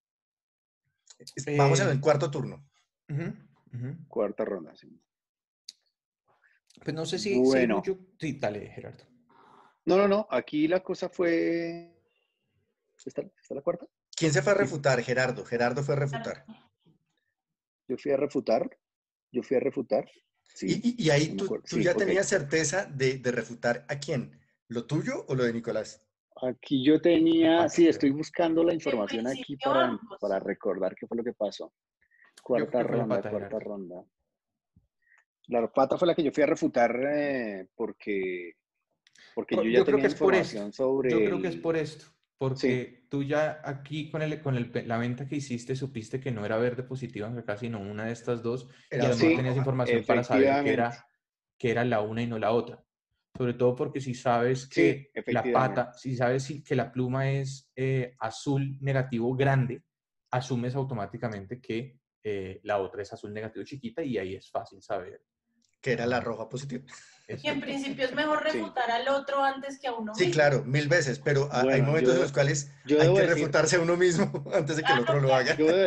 Vamos en el cuarto turno. Cuarta ronda, sí. Pues no sé si... Bueno. Sí, dale, Gerardo. No. Aquí la cosa fue... ¿Está la cuarta? ¿Quién se fue a refutar? Gerardo. Gerardo fue a refutar. Yo fui a refutar. Sí, y ahí tú ya tenías certeza de refutar a quién. ¿Lo tuyo o lo de Nicolás? Aquí yo tenía... Sí, estoy buscando la información aquí para recordar qué fue lo que pasó. Cuarta ronda. La pata fue la que yo fui a refutar porque yo ya tenía información sobre... Yo creo que es por esto. Porque tú ya aquí con la venta que hiciste supiste que no era verde positiva en acá, sino una de estas dos. Y además tenías información para saber que era la una y no la otra. Sobre todo porque si sabes que la pata, si sabes que la pluma es azul negativo grande, asumes automáticamente que la otra es azul negativo chiquita y ahí es fácil saber. Que era la roja positiva. Y en principio es mejor refutar al otro antes que a uno mismo. Sí, claro, 1000 veces, pero hay momentos en los cuales hay que refutarse a uno mismo antes de que el otro lo haga. Yo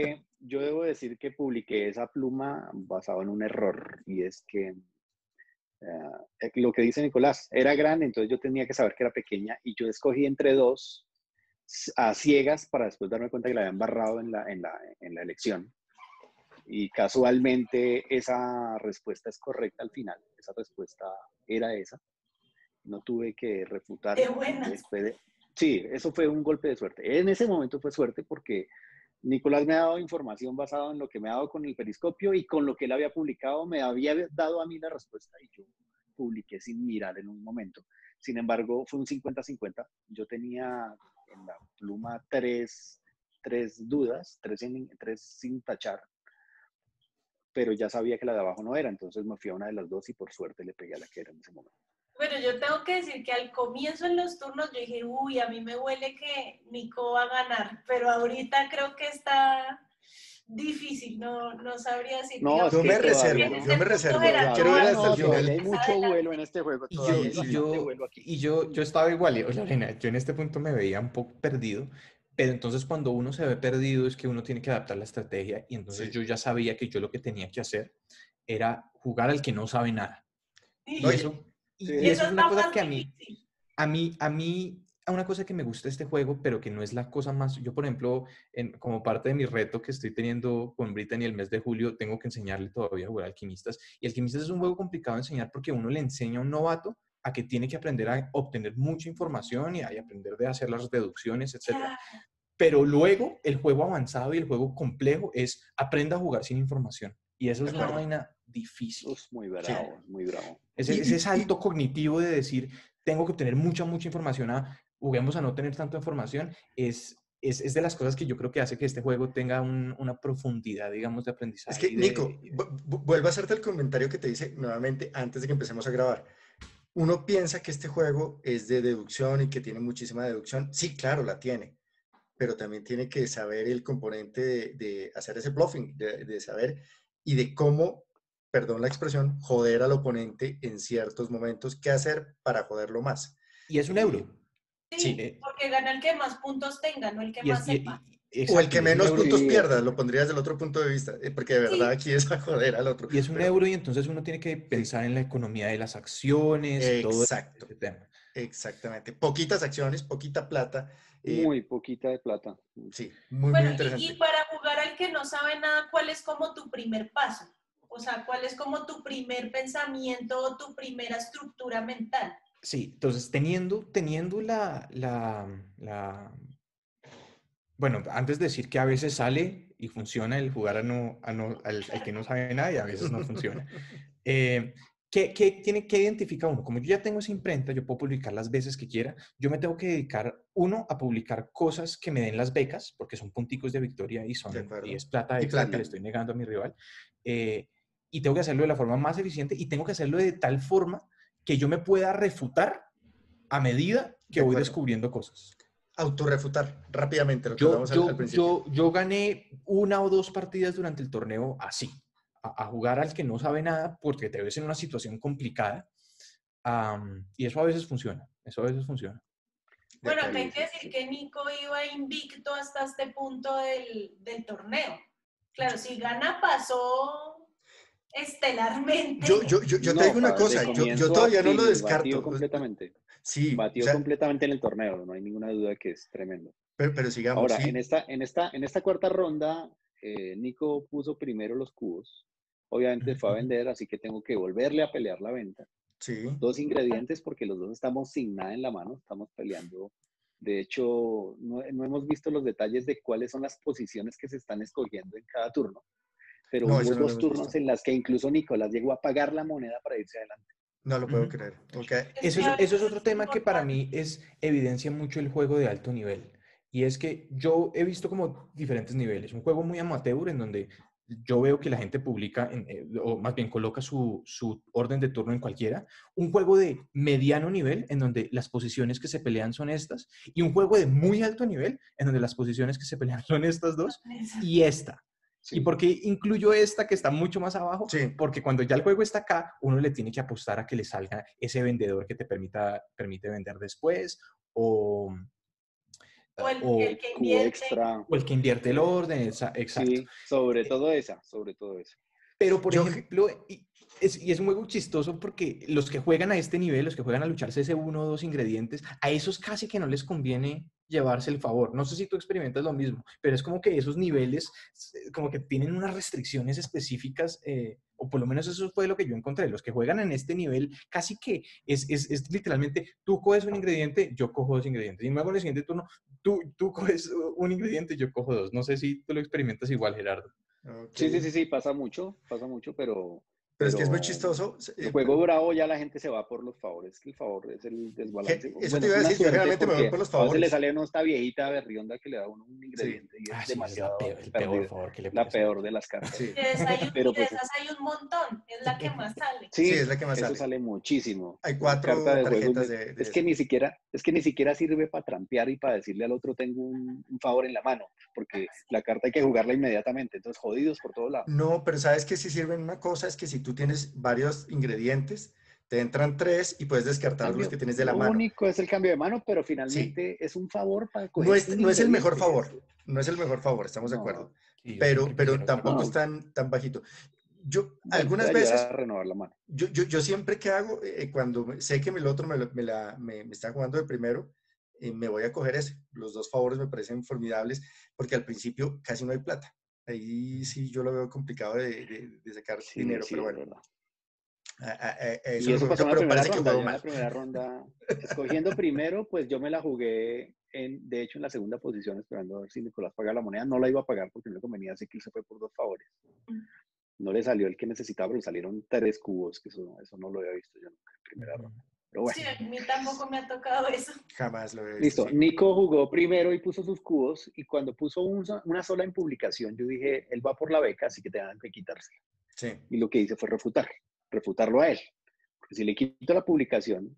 debo decir que publiqué esa pluma basado en un error, y es que Lo que dice Nicolás, era grande, entonces yo tenía que saber que era pequeña y yo escogí entre dos a ciegas para después darme cuenta que la habían barrado en la elección. Y casualmente esa respuesta es correcta al final. Esa respuesta era esa. No tuve que refutar. ¡Qué buenas! Sí, eso fue un golpe de suerte. En ese momento fue suerte porque Nicolás me ha dado información basada en lo que me ha dado con el periscopio y con lo que él había publicado, me había dado a mí la respuesta y yo publiqué sin mirar en un momento. Sin embargo, fue un 50-50. Yo tenía en la pluma tres dudas, tres sin tachar, pero ya sabía que la de abajo no era, entonces me fui a una de las dos y por suerte le pegué a la que era en ese momento. Bueno, yo tengo que decir que al comienzo en los turnos yo dije, uy, a mí me huele que Nico va a ganar, pero ahorita creo que está difícil, no sabría decir. No, digamos, Yo me que reservo, todavía yo me reservo. Gerardo, Quiero ver hasta no, el todavía hay final. mucho vuelo en este juego. Y Todavía hay yo, bastante vuelo aquí. yo estaba igual, Lorena, yo en este punto me veía un poco perdido, pero entonces cuando uno se ve perdido es que uno tiene que adaptar la estrategia y entonces Sí. yo ya sabía que yo lo que tenía que hacer era jugar al que no sabe nada. Sí. No, Y eso, Sí. y eso es una está cosa más que difícil. una cosa que me gusta de este juego, pero que no es la cosa más, yo por ejemplo, como parte de mi reto que estoy teniendo con Brittany el mes de julio, tengo que enseñarle todavía a jugar Alquimistas, y Alquimistas es un juego complicado de enseñar porque uno le enseña a un novato a que tiene que aprender a obtener mucha información y a aprender de hacer las deducciones, etc. Ya. Pero luego el juego avanzado y el juego complejo es aprenda a jugar sin información. Y eso De es una acuerdo. vaina difícil. Uf, muy bravo, muy bravo. Ese salto cognitivo de decir, tengo que obtener mucha información, juguemos a no tener tanta información, es de las cosas que yo creo que hace que este juego tenga una profundidad, digamos, de Es aprendizaje. que, Nico, vuelvo a hacerte el comentario que te hice nuevamente antes de que empecemos a grabar. Uno piensa que este juego es de deducción y que tiene muchísima deducción. Sí, claro, la tiene, pero también tiene que saber el componente de hacer ese bluffing, de saber y de cómo, perdón la expresión, joder al oponente en ciertos momentos, qué hacer para joderlo más. Y es un euro. Sí, Sí. porque gana el que más puntos tenga, no el que más sepa. O el Exacto, que y es un menos euro. puntos Sí, pierda, lo pondrías del otro punto de vista, porque de verdad Sí, aquí es a joder al otro. Y es un Pero, euro y entonces uno tiene que sí, pensar en la economía de las acciones y todo exacto, este tema. exactamente. Poquitas acciones, poquita plata. muy poquita de plata. Sí, muy, muy bueno, y interesante. para jugar al que no sabe nada, ¿cuál es como tu primer paso? O sea, ¿cuál es como tu primer pensamiento o tu primera estructura mental? Sí, entonces teniendo bueno, antes de decir que a veces sale y funciona el jugar al que no sabe nada y a veces no funciona. ¿Qué identifica uno? Como yo ya tengo esa imprenta, yo puedo publicar las veces que quiera. Yo me tengo que dedicar, uno, a publicar cosas que me den las becas, porque son punticos de victoria De y acuerdo. es plata Y extra que plata. le estoy negando a mi rival. Y tengo que hacerlo de la forma más eficiente y tengo que hacerlo de tal forma que yo me pueda refutar a medida que De voy acuerdo. descubriendo cosas. Autorrefutar rápidamente, lo que hablamos al principio. Yo gané 1 o 2 partidas durante el torneo así, a jugar al que no sabe nada porque te ves en una situación complicada. Y eso a veces funciona, De Bueno, acá acuerdo. hay que decir que Nico iba invicto hasta este punto del torneo. Claro, si gana pasó estelarmente. Yo te No, digo una de cosa, yo comienzo a todavía no lo fin, batió descarto. completamente. Sí, o Batió sea, completamente en el torneo, no hay ninguna duda que es tremendo. pero sigamos, Ahora, sí. en esta cuarta ronda, Nico puso primero los cubos. Obviamente fue a vender, así que tengo que volverle a pelear la venta. Sí. 2 ingredientes porque los dos estamos sin nada en la mano, estamos peleando. De hecho, no hemos visto los detalles de cuáles son las posiciones que se están escogiendo en cada turno, pero No, hubo eso no lo 2 hemos visto. turnos en las que incluso Nicolás llegó a pagar la moneda para irse adelante. No lo puedo creer. Okay. Eso es otro tema que para mí evidencia mucho el juego de alto nivel. Y es que yo he visto como diferentes niveles. Un juego muy amateur en donde yo veo que la gente publica, o más bien coloca su orden de turno en cualquiera. Un juego de mediano nivel en donde las posiciones que se pelean son estas. Y un juego de muy alto nivel en donde las posiciones que se pelean son estas dos y esta. Sí. ¿Y por qué incluyo esta que está mucho más abajo? Sí. Porque cuando ya el juego está acá, uno le tiene que apostar a que le salga ese vendedor que te permite vender después o el que Cubo invierte. extra. o el que invierte el orden, exacto. Sí, sobre todo esa. Pero, por Yo, ejemplo, y es un juego chistoso porque los que juegan a este nivel, los que juegan a lucharse ese uno o dos ingredientes, a esos casi que no les conviene llevarse el favor. No sé si tú experimentas lo mismo, pero es como que esos niveles como que tienen unas restricciones específicas, o por lo menos eso fue lo que yo encontré. Los que juegan en este nivel casi que es literalmente, tú coges un ingrediente, yo cojo dos ingredientes. Y luego en el siguiente turno, tú coges un ingrediente, yo cojo dos. No sé si tú lo experimentas igual, Gerardo. ok. Sí, pasa mucho, Pero es que es muy pero chistoso. el juego bravo ya la gente se va por los favores, que el favor es el desbalance. Eso te Bueno, iba es a una decir, yo suerte generalmente me voy por porque los a veces le favores. sale a uno esta viejita berrionda que le da a uno un Sí, ingrediente y es Sí, ese es demasiado el peor perdido, favor que le la puede salir. peor de las cartas. sí, Pero Y de pues esas hay un montón, es la que más sale. sí, sí, es la que más eso sale. sale muchísimo. Hay Una carta 4 de juego tarjetas de es eso. que ni siquiera sirve para trampear y para decirle al otro tengo un favor en la mano, porque la carta hay que jugarla inmediatamente, entonces jodidos por todos lados. No, pero sabes que sí sirven una cosa, es que si tú tienes varios ingredientes, te entran 3 y puedes descartar los que Cambio, tienes de la lo mano. único es el cambio de mano, pero Sí, finalmente es un favor para coger un no es el mejor ingrediente. favor, no es el mejor favor, estamos de acuerdo, No, Sí, yo siempre pero quisiera otra tampoco cosa. es no, tan bajito. Yo, bueno, algunas puede ayudar a veces, renovar la mano. yo siempre que hago, cuando sé que el otro me está jugando de primero, me voy a coger ese. Los 2 favores me parecen formidables porque al principio casi no hay plata. Ahí sí yo lo veo complicado de sacar Sí, dinero, sí, pero es bueno, verdad. a eso Y lo eso juego pasó yo, en la pero primera parece que ronda. juego Yo en la mal. primera ronda, escogiendo primero, pues yo me la jugué, de hecho, en la segunda posición, esperando a ver si Nicolás paga la moneda. No la iba a pagar porque no le convenía, así que él se fue por 2 favores. No le salió el que necesitaba, pero le salieron 3 cubos, que eso no lo había visto yo nunca en primera Ujú. ronda. Pero bueno, Sí, a mí tampoco me ha tocado eso. Jamás lo he visto, listo. sí. Nico jugó primero y puso sus cubos, y cuando puso una sola en publicación, yo dije, él va por la beca, así que tengan que quitársela. Sí. Y lo que hice fue refutarlo a él. Porque si le quito la publicación,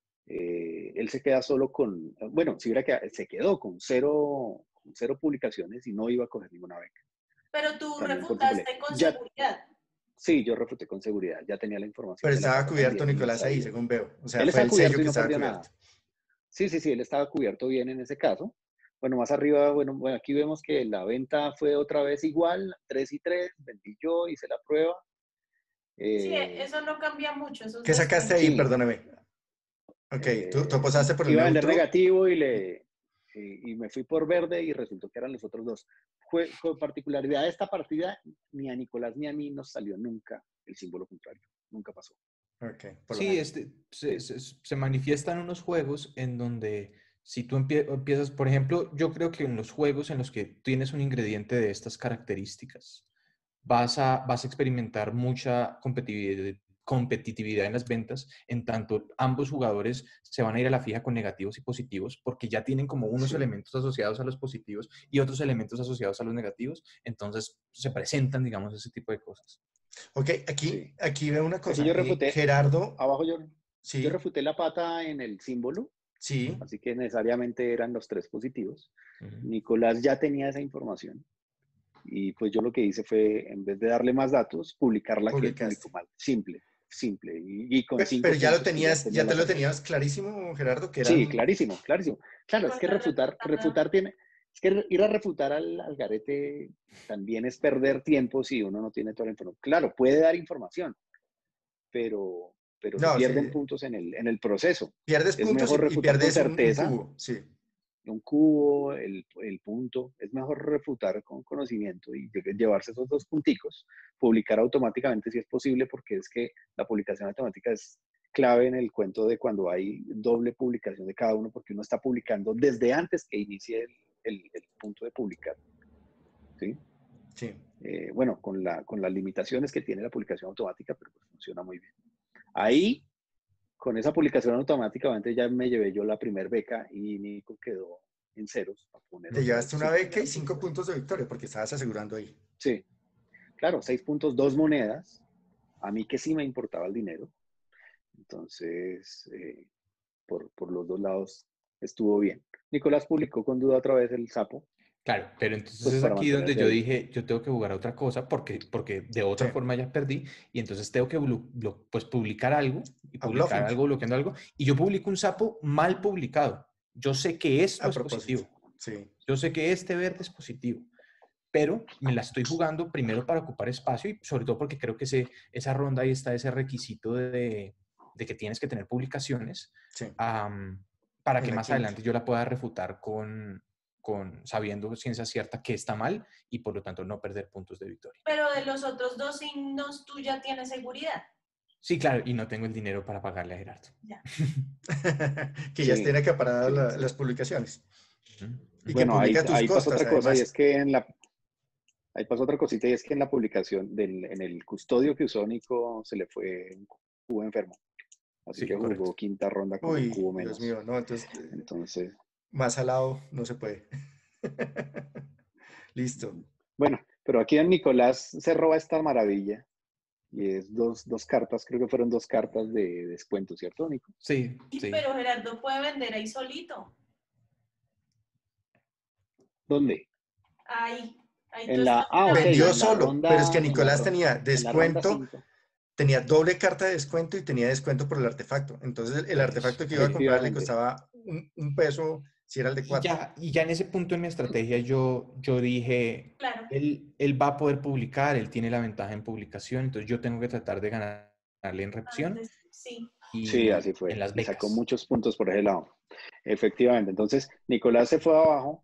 él se queda solo con, bueno, si hubiera quedado, se quedó con cero publicaciones y no iba a coger ninguna beca. Pero tú También por simple. refutaste con Ya, seguridad. sí, yo refuté con seguridad, ya tenía la información Pero de la estaba carta cubierto también y Nicolás ahí, sabía. según veo. O sea, Él fue estaba el sello cubierto y que no estaba perdió cubierto. nada. Sí, él estaba cubierto bien en ese caso. Bueno, más arriba, bueno, aquí vemos que la venta fue otra vez igual, 3 y 3, vendí yo, hice la prueba. Sí, eso no cambia mucho, esos ¿Qué sacaste ahí? descuentos. Sí, Perdóname. Ok, tú apostaste por el iba a vender neutro. negativo y me fui por verde y resultó que eran los otros dos. Con particularidad de esta partida, ni a Nicolás ni a mí nos salió nunca el símbolo contrario. Nunca pasó. Ok, por lo Sí, menos. se manifiestan unos juegos en donde si tú empiezas, por ejemplo, yo creo que en los juegos en los que tienes un ingrediente de estas características, vas a experimentar mucha competitividad en las ventas, en tanto ambos jugadores se van a ir a la fija con negativos y positivos, porque ya tienen como unos Sí. elementos asociados a los positivos y otros elementos asociados a los negativos, entonces se presentan, digamos, ese tipo de cosas. Ok, Sí. aquí veo una Aquí cosa. yo refuté, Gerardo, abajo yo sí, refuté la pata en el símbolo, sí. así que necesariamente eran los 3 positivos. Ujú. Nicolás ya tenía esa información. Y pues yo lo que hice fue, en vez de darle más datos, publicar la que él publicó Publicaste. mal. Simple. Y con 5 Pero ya lo puntos que ya tenías, tenía ya la te lo carta. tenías clarísimo, Gerardo, que Sí, eran. clarísimo. Claro, es Con que la refutada. es que ir a refutar al garete también es perder tiempo si uno no tiene toda la información. Claro, puede dar información, pero se No, sí. pierden puntos en el proceso. Pierdes Es puntos mejor y refutar con pierdes un certeza cubo. Sí. un cubo, el punto. Es mejor refutar con conocimiento y llevarse esos 2 punticos, publicar automáticamente si es posible, porque es que la publicación automática es clave en el cuento de cuando hay doble publicación de cada uno, porque uno está publicando desde antes que inicie el punto de publicar. ¿Sí? Sí. Bueno, con las limitaciones que tiene la publicación automática, pero pues funciona muy bien. Ahí, con esa publicación automáticamente ya me llevé yo la primer beca y Nico quedó en ceros para poner Te otra vez llevaste una su beca primera y 5 publicación. puntos de victoria porque estabas asegurando ahí. Sí, claro, 6 puntos, 2 monedas. A mí que sí me importaba el dinero. Entonces, por los 2 lados estuvo bien. Nicolás publicó con duda otra vez el sapo, Claro, pero entonces pues es para aquí donde mantenerse yo ahí. dije, yo tengo que jugar a otra cosa porque de Sí. otra forma ya perdí y entonces tengo que pues, publicar algo y A publicar bluffing. algo bloqueando algo y yo publico un sapo mal publicado. Yo sé que esto A es propósito. positivo. Sí. Yo sé que este verde es positivo. pero me la estoy jugando primero para ocupar espacio y sobre todo porque creo que esa ronda ahí está ese requisito de que tienes que tener publicaciones Sí, para en que la más quinta. adelante yo la pueda refutar con sabiendo ciencia cierta que está mal y por lo tanto no perder puntos de victoria. Pero de los otros dos signos tú ya tienes seguridad. Sí, claro, y no tengo el dinero para pagarle a Gerardo. Ya. Que ya Sí, tiene acaparadas sí, sí. las publicaciones. Ujú. Y que Bueno, publica tus ahí pasa costas, otra cosa y además. es que ahí pasa otra cosita y es que en la publicación, en el custodio que usó Nico, se le fue un cubo enfermo. Así Sí, que correcto. jugó quinta ronda con un Uy, cubo Dios menos. mío, no, entonces, Entonces, más salado no se puede. Listo. bueno, pero aquí en Nicolás se roba esta maravilla. Y es dos cartas, creo que fueron 2 cartas de descuento, ¿cierto, Nico? Sí, Y sí. pero Gerardo puede vender ahí solito. ¿Dónde? Ahí tú En la, estás ok, mirando Vendió en la solo, pero es que ronda, Nicolás tenía en la ronda descuento, 5. tenía doble carta de descuento y tenía descuento por el artefacto. Entonces el Eso. artefacto que iba a comprar le Efectivamente. costaba un peso si era el de Y 4. ya en ese punto en mi estrategia yo dije, claro. él va a poder publicar, él tiene la ventaja en publicación, entonces yo tengo que tratar de ganarle en repetición Antes, sí. Sí, y así en fue. las Y sacó becas. muchos puntos por ese lado. Efectivamente. Entonces, Nicolás se fue abajo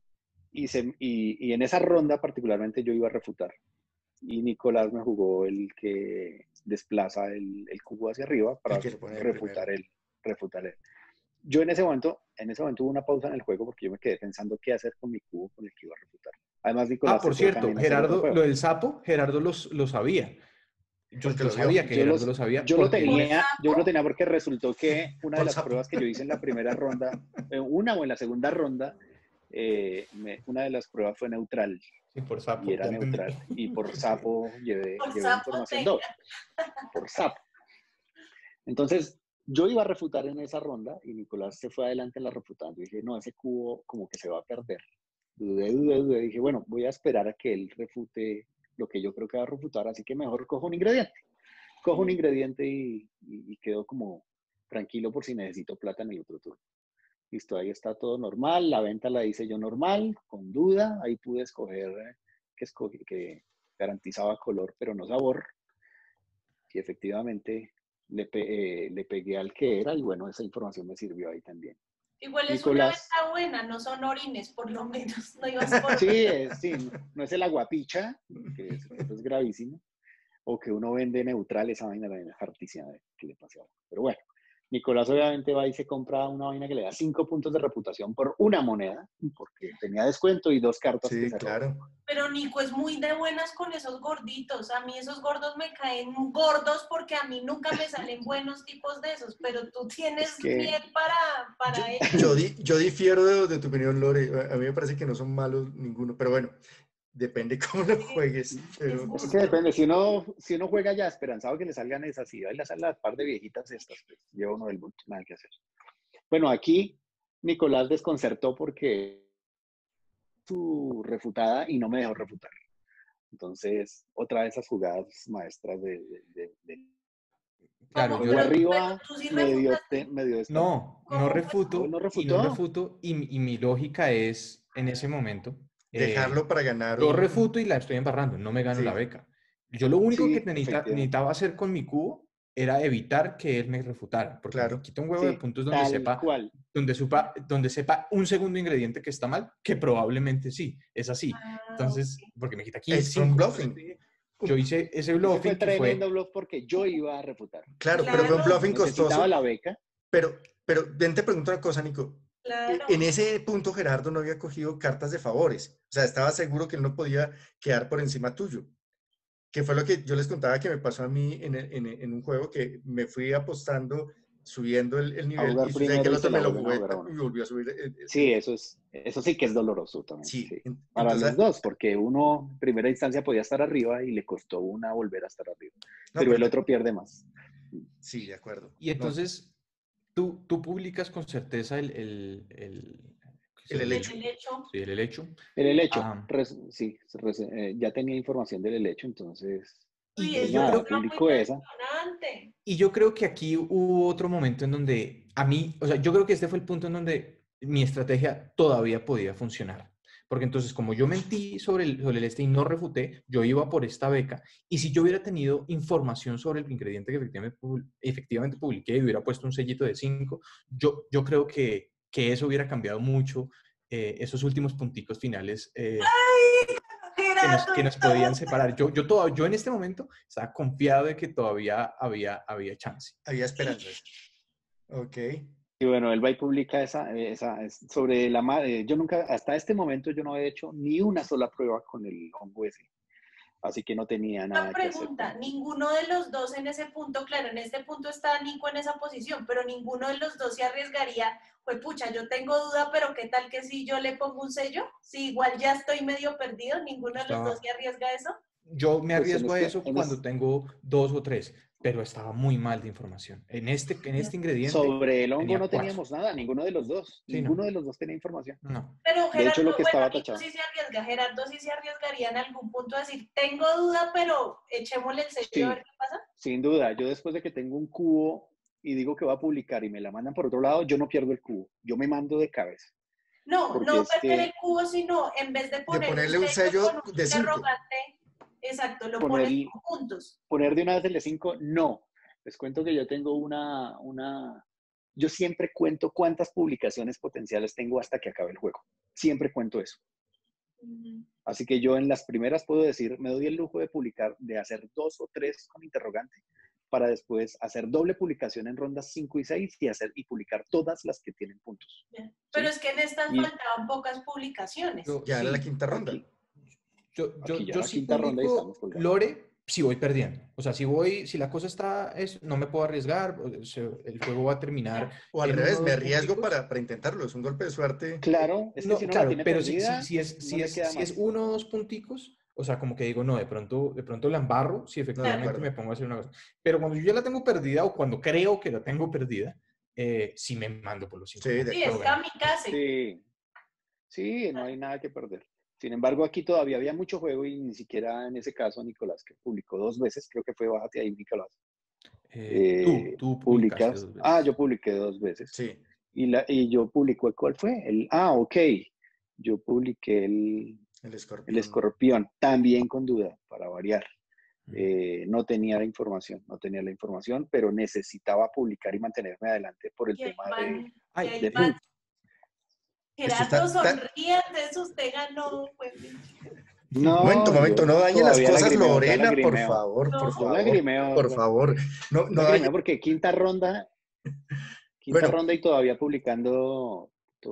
y en esa ronda particularmente yo iba a refutar. Y Nicolás me jugó el que desplaza el cubo hacia arriba El para que lo pone de primero. refutar él. Yo en ese momento hubo una pausa en el juego porque yo me quedé pensando qué hacer con mi cubo con el que iba a refutar. Además, Ah, Nicolás se por fue cierto, también a hacer otra Gerardo, lo prueba. del sapo, Gerardo lo sabía. Porque Yo lo vio. sabía que Gerardo lo sabía Yo lo porque ¿Por tenía sapo? porque resultó que una de Por las sapo. pruebas que yo hice en la primera ronda, una o en la segunda ronda, una de las pruebas fue neutral sí, por y sapo, era ya entendí. neutral. Y por sapo Por llevé sapo información doble, tenga. por sapo. Entonces, yo iba a refutar en esa ronda y Nicolás se fue adelante en la refutando. Y dije, no, ese cubo como que se va a perder. Dudé. Dije, bueno, voy a esperar a que él refute lo que yo creo que va a refutar, así que mejor cojo un ingrediente. Cojo un ingrediente y quedo como tranquilo por si necesito plata en el otro turno. Listo, ahí está todo normal. La venta la hice yo normal, con duda. Ahí pude escoger que garantizaba color, pero no sabor. Y efectivamente le pegué al que era y bueno, esa información me sirvió ahí también. Igual es una Nicolás, venta buena, no son orines, por lo menos. No ibas por... sí, no es el aguapicha, que eso es gravísimo, o que uno vende neutral, esa vaina la hartísima que le pase a uno. Pero bueno, Nicolás obviamente va y se compra una vaina que le da 5 puntos de reputación por una moneda, porque tenía descuento y 2 cartas que Sí, se robó. claro. Pero Nico es muy de buenas con esos gorditos. A mí esos gordos me caen gordos porque a mí nunca me salen buenos tipos de esos, pero tú tienes Es que miel para ellos. Yo difiero de tu opinión, Lore. A mí me parece que no son malos ninguno, pero bueno, depende cómo lo juegues. Es Pero es que gusto. depende, si uno juega ya esperanzado que le salgan esas y ahí las par de viejitas estas, pues lleva uno del bulto, nada que hacer. Bueno, aquí Nicolás desconcertó porque su refutada y no me dejó refutar. Entonces, otra de esas jugadas maestras de Claro, ¿Cómo? juego Pero arriba, tú sí refutaste. medio esta. no ¿Cómo fue? ¿No, no y no refutó? refuto, y mi lógica es, en ese momento, dejarlo para ganar yo refuto y la estoy embarrando, no me gano la sí, beca. Yo lo único que Sí, efectivamente. necesitaba hacer con mi cubo era evitar que él me refutara, porque me claro. quita un huevo de Sí, puntos tal cual. donde sepa un segundo ingrediente que está mal, que probablemente sí, es así. Ah, Entonces, porque me quita Es un 5. Entonces, bluffing. yo hice ese Ese fue bluffing que tremendo fue, bluff porque yo iba a refutar. Claro, pero fue un claro, bluffing Necesitaba costoso. la beca. Pero ven, te pregunto una cosa, Nico. En claro. ese punto Gerardo no había cogido cartas de favores. O sea, estaba seguro que él no podía quedar por encima tuyo. Que fue lo que yo les contaba que me pasó a mí en un juego que me fui apostando, subiendo el A nivel y jugar sucede que primero el y se otro la me lo vuelven a jugué jugar a uno. y volvió a subir. Sí, eso sí que es doloroso también. Sí, Sí. Para entonces, los dos, porque uno en primera instancia podía estar arriba y le costó una volver a estar arriba. no, Pero pero el otro pierde más. sí, de acuerdo. y No, entonces tú publicas con certeza ¿qué el será? helecho. El hecho. Sí, el helecho. El helecho, Ah, sí, ya tenía información del helecho, entonces, Uy, pues y yo eso nada, creo está muy publicó esa. emocionante. Y yo creo que aquí hubo otro momento en donde a mí, o sea, yo creo que este fue el punto en donde mi estrategia todavía podía funcionar. Porque entonces, como yo mentí sobre el este y no refuté, yo iba por esta beca. Y si yo hubiera tenido información sobre el ingrediente que efectivamente publiqué y hubiera puesto un sellito de 5, yo creo que eso hubiera cambiado mucho esos últimos punticos finales ¡Ay, que Gerardo, nos podían no! separar. Yo en este momento estaba confiado de que todavía había chance. Había esperanzas. Ok. Y bueno, él va y publica sobre yo nunca, hasta este momento yo no he hecho ni una sola prueba con el hongo ese, así que no tenía Una nada que hacer pregunta, ninguno de los dos en ese punto, claro, en este punto está Nico en esa posición, pero ninguno de los dos se arriesgaría, pues pucha, yo tengo duda, pero ¿qué tal que si yo le pongo un sello? Si igual ya estoy medio perdido, ninguno de los dos se arriesga a eso. Yo me Pues arriesgo a eso cuando tengo 2 o 3, pero estaba muy mal de información. En este ingrediente sobre el hongo tenía no 4. teníamos nada, ninguno de los dos, Sí, ninguno no. de los dos tenía información. No. Pero De hecho, lo Gerardo, que bueno, estaba Nico tachado. sí se arriesga, Gerardo sí se arriesgaría en algún punto a decir, tengo duda, pero echémosle el sello a ver Sí, qué pasa. sin duda. Yo después de que tengo un cubo y digo que voy a publicar y me la mandan por otro lado, yo no pierdo el cubo, yo me mando de cabeza. No, Porque no es perder el que cubo, sino en vez de De poner un ponerle un sello con sello un de 5. interrogante, exacto, lo poner, pones con puntos. poner de una vez el de 5, no. Les cuento que yo tengo yo siempre cuento cuántas publicaciones potenciales tengo hasta que acabe el juego. Siempre cuento eso. Así que yo en las primeras puedo decir, me doy el lujo de publicar, de hacer 2 o 3 con interrogante, para después hacer doble publicación en rondas 5 y 6 y publicar todas las que tienen puntos. Pero ¿Sí? es que en estas Y faltaban pocas publicaciones. Ya era la Sí, quinta ronda. aquí ya yo la sí quinta ronda y estamos publico colgados. lore si voy perdiendo. O sea, si la cosa no me puedo arriesgar, el juego va a terminar O al en 1 revés, o me 2 arriesgo punticos. para intentarlo. Es un golpe de suerte. Claro, es que si No, uno la claro, tiene pero si, perdida, no le queda si es más. 1 o 2 punticos, o sea, como que digo, no, de pronto la embarro si No, de efectivamente acuerdo. me pongo a hacer una cosa. Pero cuando yo ya la tengo perdida o cuando creo que la tengo perdida, sí me mando por los 5 Sí, de puntos. Sí, es acuerdo. kamikaze. Sí, sí, no hay nada que perder. Sin embargo, aquí todavía había mucho juego y ni siquiera en ese caso Nicolás, que publicó 2 veces, creo que fue bájate ahí, Nicolás. Tú publicaste 2 veces. Yo publiqué 2 veces. Sí. Y yo publiqué, ¿cuál fue? Ok. Yo publiqué El el escorpión. escorpión, también con duda, para variar. No tenía la información, pero necesitaba publicar y mantenerme adelante por el Y ahí tema van, y ahí de van. puntos. Esto Gerardo, sonríe, de usted ganó. Pues, No, Momento, yo no dañe las todavía cosas, lagrimeo, Lorena, por favor, por no. yo favor, lagrimeo, por favor. No, no dañe. lagrimeo porque quinta ronda Bueno, y todavía publicando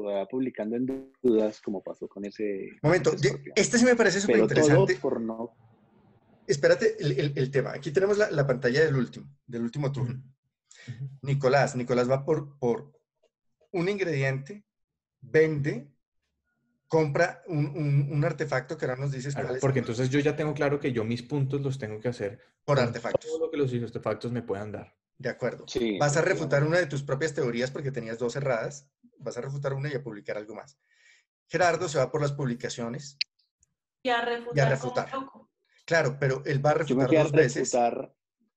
en dudas, como pasó con ese momento. escorpión. Este sí me parece súper Pero todo interesante. por no. Espérate el tema. Aquí tenemos la pantalla del último turno. Nicolás va por un ingrediente, vende, compra un artefacto que ahora nos dices Claro, cuál es. porque entonces yo ya tengo claro que yo mis puntos los tengo que hacer Por con artefactos. todo lo que los artefactos me puedan dar. De acuerdo. Sí, Vas a refutar efectivamente. una de tus propias teorías porque tenías 2 erradas. Vas a refutar una y a publicar algo más. Gerardo se va por las publicaciones Y a y a refutar como refutar. loco. Claro, pero él va a Yo me refutar fui a 2 veces. refutar.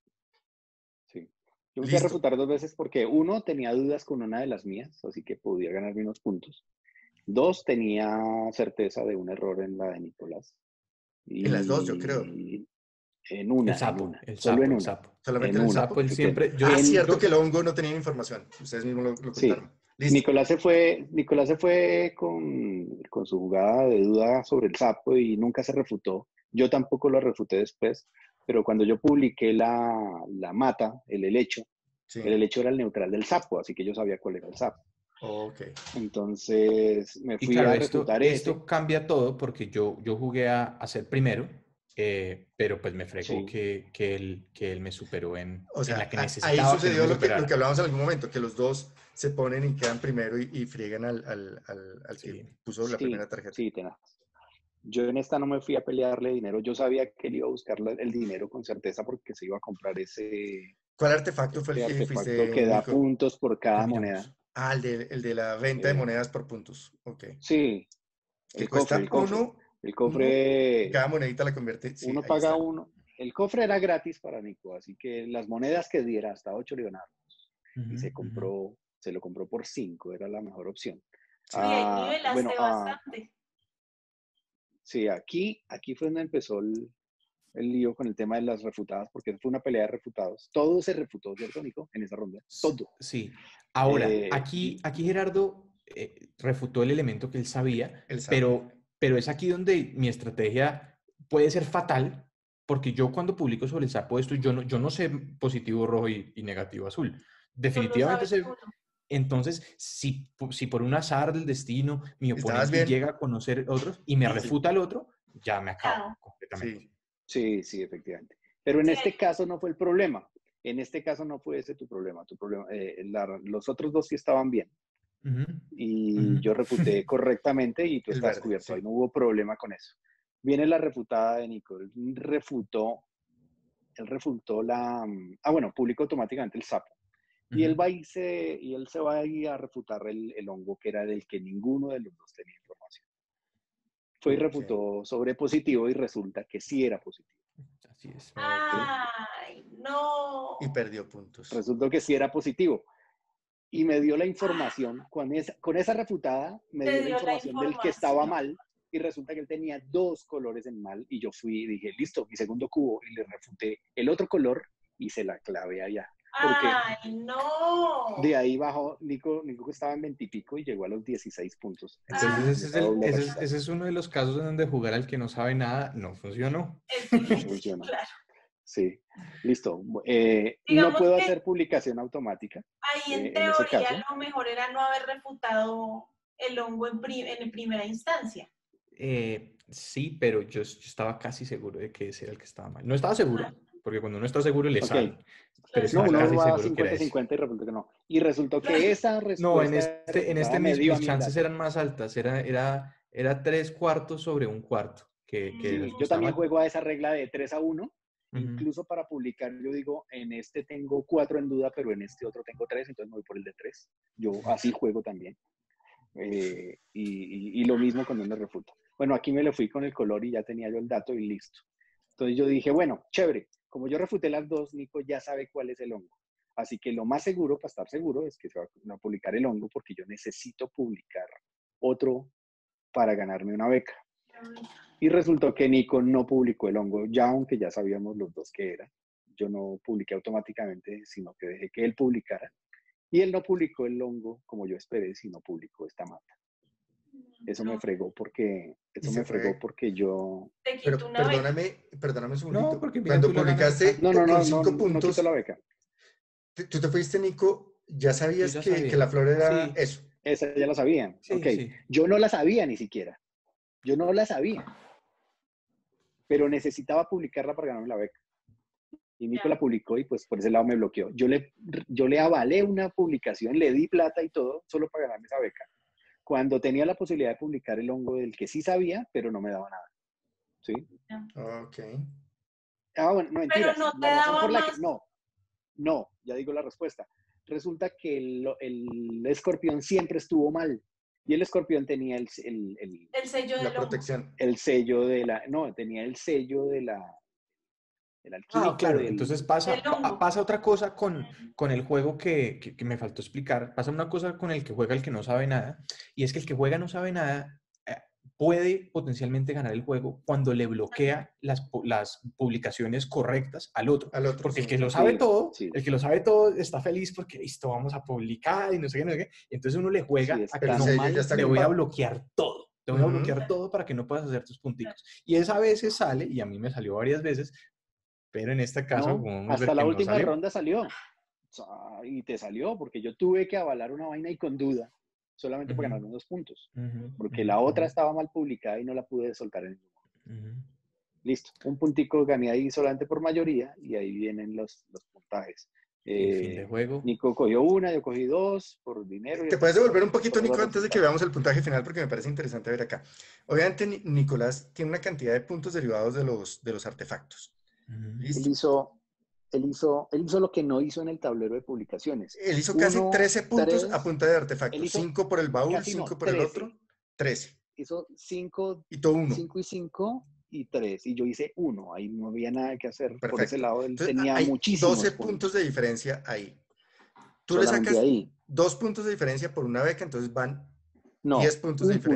Sí. Yo me fui a Listo. refutar 2 veces porque uno, tenía dudas con una de las mías, así que podía ganarme unos puntos. 2, tenía certeza de un error en la de Nicolás. En las 2, yo creo. Y en una, solo en El una. sapo. Solamente En en el una. sapo. Él siempre, Cierto que el hongo no tenía información. Ustedes mismos lo Sí. contaron. Listo. Nicolás se fue con su jugada de duda sobre el sapo y nunca se refutó. Yo tampoco lo refuté después, pero cuando yo publiqué la mata, el helecho, Sí. el helecho era el neutral del sapo, así que yo sabía cuál era el sapo. Ok. Entonces me Y fui claro, a refutar esto cambia todo porque yo jugué a ser primero, pero pues me fregó Sí. que él me superó en O sea, la que ahí necesitaba que él sucedió me lo que superara. hablábamos en algún momento, que los dos se ponen y quedan primero y friegan al Sí. que puso la primera tarjeta. Sí, tenaz. Yo en esta no me fui a pelearle dinero. Yo sabía que él iba a buscar el dinero con certeza porque se iba a comprar ese ¿Cuál artefacto fue el que artefacto fuiste, que da Nico? puntos por cada moneda. Caminamos. El de la venta de monedas por puntos. Ok. Sí, Que el cuesta cofre. uno, El cofre, cada monedita la convierte. Sí, uno ahí paga está. uno. El cofre era gratis para Nico, así que las monedas que diera hasta 8 le iban a dar. Y se lo compró por 5, era la mejor opción. Sí, ahí nivelaste bastante. Sí, aquí fue donde empezó el lío con el tema de las refutadas, porque fue una pelea de refutados. Todo se refutó, ¿cierto, Nico? En esa ronda. Todo. Sí. Ahora, Y aquí Gerardo refutó el elemento que él sabía, Él sabe. pero es aquí donde mi estrategia puede ser fatal, porque yo cuando publico sobre el sapo esto, yo no sé positivo rojo y negativo azul. Solo Definitivamente sabes sé. uno. Entonces, si por un azar del destino mi ¿Estabas oponente bien? llega a conocer otros y me Sí. refuta el otro, ya me acabo Chao. completamente. Sí. sí, efectivamente. Pero en Sí, este caso no fue el problema. En este caso no fue ese tu problema. Los otros dos sí estaban bien. Ujú, Y ujú. yo refuté correctamente y tú El estabas verde, cubierto. sí. Ahí no hubo problema con eso. Viene la refutada de Nico. Él refutó publicó automáticamente el sapo. Y él Ujú. va y él se va ahí a refutar el hongo, que era del que ninguno de los dos tenía información. Fue y Ok. refutó sobre positivo y resulta que sí era positivo. Así es. Ok. ay, no. Y perdió puntos. Resultó que sí era positivo. Y me dio la información, con esa refutada, me Te dio la dio la información del que estaba información. mal, y resulta que él tenía 2 colores en mal, y yo fui y dije, listo, mi segundo cubo, y le refuté el otro color, y se la clavé allá. Porque Ay, no. de ahí bajó, Nico que estaba en 20 y pico, y llegó a los 16 puntos. Entonces Ah, En esa doble refutada. ese es uno de los casos en donde jugar al que no sabe nada no funcionó. es No difícil, funciona. claro. Sí, listo. No Digamos puedo que hacer publicación automática ahí en en ese teoría caso. lo mejor era no haber refutado el hongo en primera instancia. Sí, pero yo estaba casi seguro de que ese era el que estaba mal. No estaba seguro, porque cuando uno está seguro le Ok. sabe, pero Claro, No, estaba uno casi va seguro que era ese. 50-50 y resulta que no. Y resultó que esa No, respuesta de en refutada este me dio a mis mí el chances dato. eran más altas, era 3/4 sobre 1/4, que Sí, no yo estaba también mal. juego a esa regla de 3-1. Ujú. Incluso para publicar, yo digo, en este tengo 4 en duda, pero en este otro tengo 3, entonces me voy por el de 3. Yo así juego también. Y lo mismo cuando me refuta. Bueno, aquí me le fui con el color y ya tenía yo el dato y listo. Entonces yo dije, bueno, chévere, como yo refuté las dos, Nico ya sabe cuál es el hongo. Así que lo más seguro, para estar seguro, es que se va a publicar el hongo porque yo necesito publicar otro para ganarme una beca. Y resultó que Nico no publicó el hongo, ya aunque ya sabíamos los dos que era. Yo no publiqué automáticamente, sino que dejé que él publicara. Y él no publicó el hongo como yo esperé, sino publicó esta mata. Eso me No, fregó porque, Y se fue. yo... te quito Pero una beca. perdóname un No, segundito. porque mira, Cuando tú la ganas acá. publicaste No, con no, 5 no quito la puntos, beca. tú te fuiste, Nico, ya Yo sabías ya que la sabía. flor era Sí, eso. Esa ya la sabían. Ok. sí, sí. Yo no la sabía ni siquiera. Yo no la sabía. Pero necesitaba publicarla para ganarme la beca. Y Nico Ya. la publicó y pues por ese lado me bloqueó. Yo le avalé una publicación, le di plata y todo, solo para ganarme esa beca. Cuando tenía la posibilidad de publicar el hongo del que sí sabía, pero no me daba nada. ¿Sí? Ok. Bueno, no, Pero mentiras. no te La razón daba por la que... más No, ya digo la respuesta. Resulta que el escorpión siempre estuvo mal. Y el escorpión tenía el el sello La del hongo. protección. sello de la... No, tenía el sello el alquímico Claro, entonces Del hongo. pasa otra cosa con el juego que me faltó explicar. Pasa una cosa con el que juega el que no sabe nada, y es que el que juega no sabe nada puede potencialmente ganar el juego cuando le bloquea las publicaciones correctas al otro. Al otro, Porque sí. el que lo sabe todo, Sí. el que lo sabe todo está feliz porque listo, vamos a publicar y no sé qué, no sé qué. Y entonces uno le Sí, juega a que Pero el no, sello ya está te voy a ocupado. bloquear todo. Te voy a bloquear todo para que no puedas hacer tus punticos. Y esa a veces sale, y a mí me salió varias veces, pero en este caso, No, como vamos a hasta ver que la no última salió. ronda salió. O sea, y te salió porque yo tuve que avalar una vaina y con duda, solamente para ganarme 2 puntos. Porque la otra estaba mal publicada y no la pude soltar en ningún momento. Listo, un puntico gané ahí solamente por mayoría y ahí vienen los puntajes. Y fin de juego. Nico cogió una, yo cogí 2 por dinero. Y ¿Te puedes devolver un poquito, por los Nico, antes de que resultados. veamos el puntaje final? Porque me parece interesante ver acá. Obviamente, Nicolás tiene una cantidad de puntos derivados de los artefactos. ¿Listo? Él hizo lo que no hizo en el tablero de publicaciones. Él hizo casi 13 puntos a punta de artefactos. 5 por el baúl, 5 por el 13. otro, 13. Hizo 5 Y tú 1. y 5 y 3. Y yo hice 1. Ahí no había nada que hacer. Perfecto. Por ese lado él Entonces, tenía hay muchísimos 12 puntos de diferencia ahí. Tú solamente le sacas ahí. 2 puntos de diferencia por una beca, entonces van No, 10 puntos de un diferencia. punto.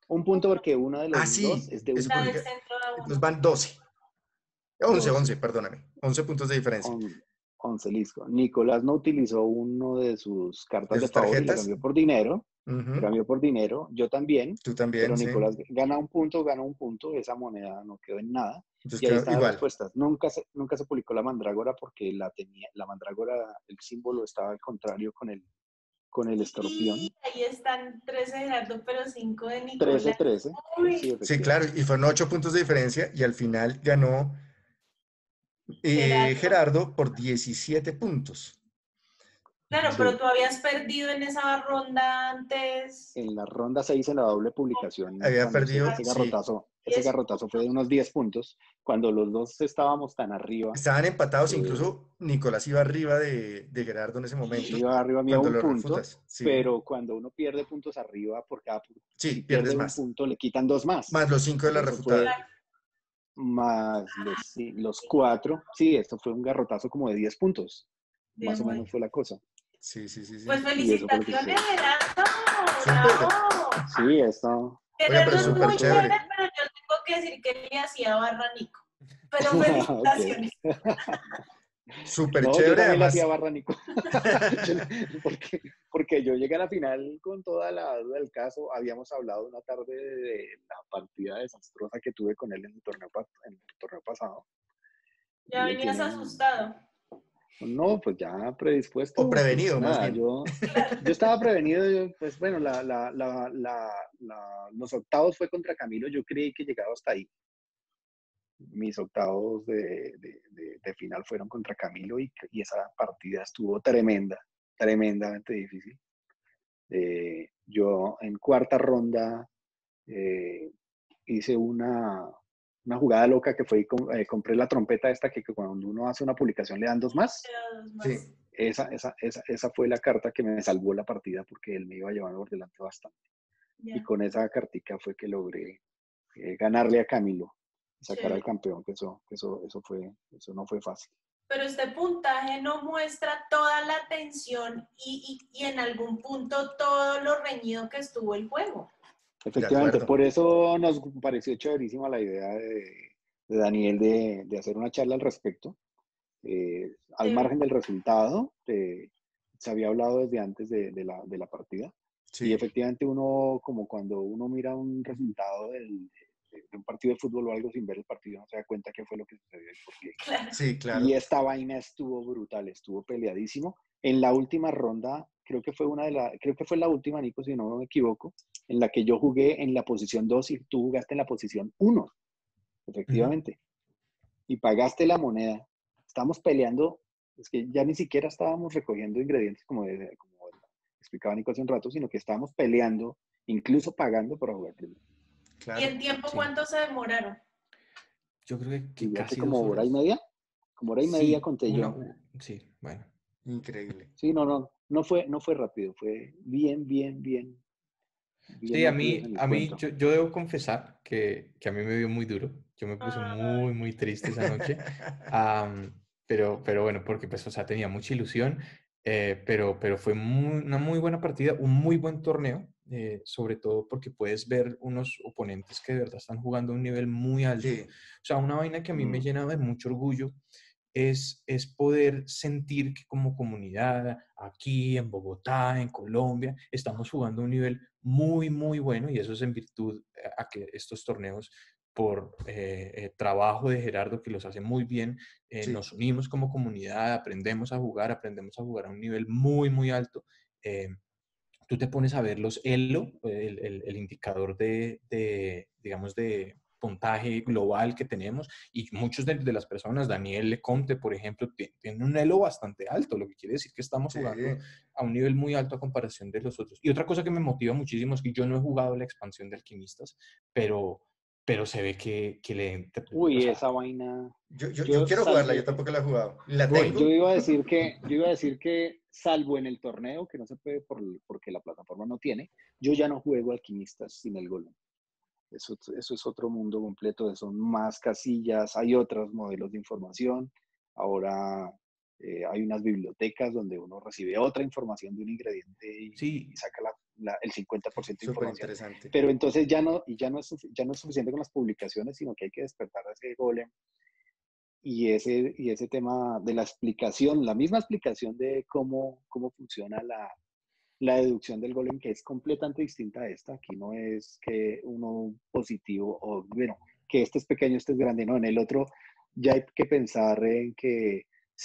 Un punto porque uno de los dos Sí, es de eso un La del porque centro da entonces 1. van 12. 11, 12. 11, perdóname. 11 puntos de diferencia. 11, listo. Nicolás no utilizó uno de sus De cartas de sus favor y la tarjetas. cambió por dinero. Ujú. Lo cambió por dinero. Yo también. Tú también, Pero sí. Nicolás gana un punto. Esa moneda no quedó en nada. Entonces Y ahí quedó están las igual. respuestas. Nunca se publicó la mandrágora porque la mandrágora, el símbolo estaba al contrario con el escorpión. Y ahí están 13 de Gerardo, pero 5 de 13, Nicolás. 13. Uy, Sí, Sí, claro, efectivamente. y fueron 8 puntos de diferencia y al final ganó Gerardo. Gerardo por 17 puntos. Claro, pero Sí. tú habías perdido en esa ronda antes En la ronda 6, en la doble publicación, Había cuando perdido, sí. ese 10 garrotazo fue de unos 10 puntos, cuando los dos estábamos tan arriba, Estaban empatados, eh, incluso Nicolás iba arriba de Gerardo en ese momento, iba arriba mío cuando un lo punto, refutas. Sí, pero cuando uno pierde puntos arriba, sí, si pierdes pierde un más. punto, le quitan dos más. Más los 5 de la Entonces eso fue refutada. más los 4. Sí, esto fue un garrotazo como de 10 puntos, de más o menos muy. fue la cosa. Sí, sí, sí, Pues sí. Y eso fue lo que felicitaciones, sucedió. Gerardo. Súper. Bravo. Sí, esto, Oiga, pero Gerardo es súper muy chévere, chévere. pero yo tengo que decir que le hacía barra a Nico. Pero ok. felicitaciones. Súper No, yo chévere, también le hacía además. barra, Nico. Yo porque yo llegué a la final con toda la duda del caso. Habíamos hablado una tarde de la partida desastrosa que tuve con él en en el torneo pasado. Ya Y él venías tiene, asustado. no, pues ya predispuesto, O pues prevenido, más nada, bien. yo estaba prevenido, pues bueno, los octavos fue contra Camilo, yo creí que llegaba hasta ahí. Mis octavos de final fueron contra Camilo y esa partida estuvo tremendamente difícil. Yo en cuarta ronda eh, hice una jugada loca que fue, compré la trompeta esta que cuando uno hace una publicación le dan dos más. Pero dos más. Sí, Esa fue la carta que me salvó la partida porque él me iba llevando por delante bastante. Ya. Y con esa cartica fue que logré ganarle a Camilo, sacar al Chévere. campeón, que eso no fue fácil. Pero este puntaje no muestra toda la tensión y en algún punto todo lo reñido que estuvo el juego. de Efectivamente, acuerdo. por eso nos pareció chéverísima la idea de Daniel de hacer una charla al respecto. Al Chévere. margen del resultado, se había hablado desde antes de la partida. Y Sí, efectivamente uno, como cuando uno mira un resultado de un partido de fútbol o algo sin ver el partido, no se da cuenta qué fue lo que sucedió y por qué. Claro. sí, Y claro. esta vaina estuvo brutal, estuvo peleadísimo. En la última ronda, creo que fue la última, Nico, si no me equivoco, en la que yo jugué en la posición 2 y tú jugaste en la posición 1, Ujú. efectivamente. Y pagaste la moneda. Estamos peleando, es que ya ni siquiera estábamos recogiendo ingredientes como explicaba Nico hace un rato, sino que estábamos peleando, incluso pagando para jugar primero. ¿Y Claro. en tiempo Sí, cuánto se demoraron? yo creo que Diría que casi como dos hora y horas. media, como hora y media Sí, conté yo. sí, bueno. Increíble. Sí, no fue rápido, fue bien Sí, metidos en el a mí cuento. yo debo confesar que a mí me dio muy duro. Yo me puse Ay, muy triste esa noche. Pero bueno, porque pues, o sea, tenía mucha ilusión, pero fue una muy buena partida, un muy buen torneo, sobre todo porque puedes ver unos oponentes que de verdad están jugando a un nivel muy alto. Sí, O sea, una vaina que a mí me Mm. llena de mucho orgullo es poder sentir que como comunidad, aquí en Bogotá, en Colombia, estamos jugando a un nivel muy bueno y eso es en virtud a que estos torneos, por trabajo de Gerardo, que los hace muy bien, sí, nos unimos como comunidad, aprendemos a jugar a un nivel muy alto. eh, Tú te pones a ver los ELO, el indicador digamos, de puntaje global que tenemos, y muchos de las personas, Daniel Leconte, por ejemplo, tienen un ELO bastante alto, lo que quiere decir que estamos sí. jugando a un nivel muy alto a comparación de los otros. Y otra cosa que me motiva muchísimo es que yo no he jugado la expansión de Alquimistas, pero se ve que o Uy, sea, esa vaina. Yo Yo quiero jugarla, yo salvo, tampoco la he jugado. La voy. yo tengo. iba a decir que salvo en el torneo, que no se puede porque la plataforma no tiene, yo ya no juego alquimistas sin el golem. Eso es otro mundo completo, son más casillas, hay otros modelos de información. Ahora hay unas bibliotecas donde uno recibe otra información de un ingrediente y Sí, saca el 50% de Súper información. interesante. Pero entonces ya no es suficiente con las publicaciones, sino que hay que despertar a ese golem y ese tema de la explicación, la misma explicación de cómo funciona la deducción del golem, que es completamente distinta a esta. Aquí no es que uno positivo o, bueno, que este es pequeño, este es grande. No, en el otro ya hay que pensar en que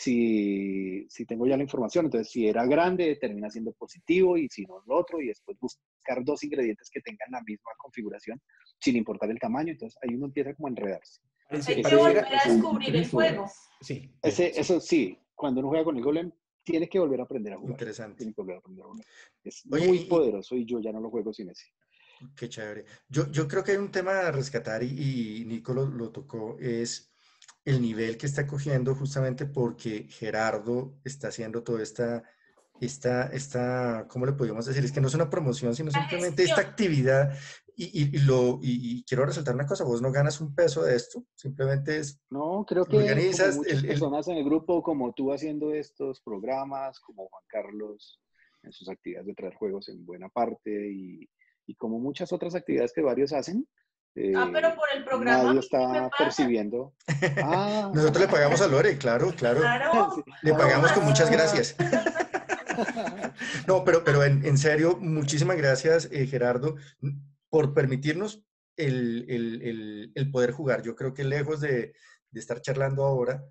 si tengo ya la información, entonces si era grande termina siendo positivo y si no el otro, y después buscar dos ingredientes que tengan la misma configuración sin importar el tamaño. Entonces ahí uno empieza como a enredarse. Hay que volver a descubrir el juego. Sí. Eso sí, cuando uno juega con el golem, tiene que volver a aprender a jugar. Interesante. Tiene que volver a aprender a jugar. Es Oye, muy poderoso y yo ya no lo juego sin ese. Qué chévere. Yo creo que hay un tema a rescatar y Nico lo tocó, es el nivel que está cogiendo justamente porque Gerardo está haciendo toda ¿cómo le podríamos decir? Es que no es una promoción, sino La simplemente esta gestión. actividad y quiero resaltar una cosa, vos no ganas un peso de esto, simplemente es, No, creo que como organizas muchas personas en el grupo, como tú haciendo estos programas, como Juan Carlos en sus actividades de traer juegos en buena parte y como muchas otras actividades que varios hacen, Pero por el programa nadie ¿qué me está pasa? percibiendo. Nosotros le pagamos a Lore, claro. Claro. Sí. Le pagamos con muchas Ah. gracias. No, pero en serio, muchísimas gracias, Gerardo, por permitirnos el poder jugar. Yo creo que lejos de estar charlando ahora,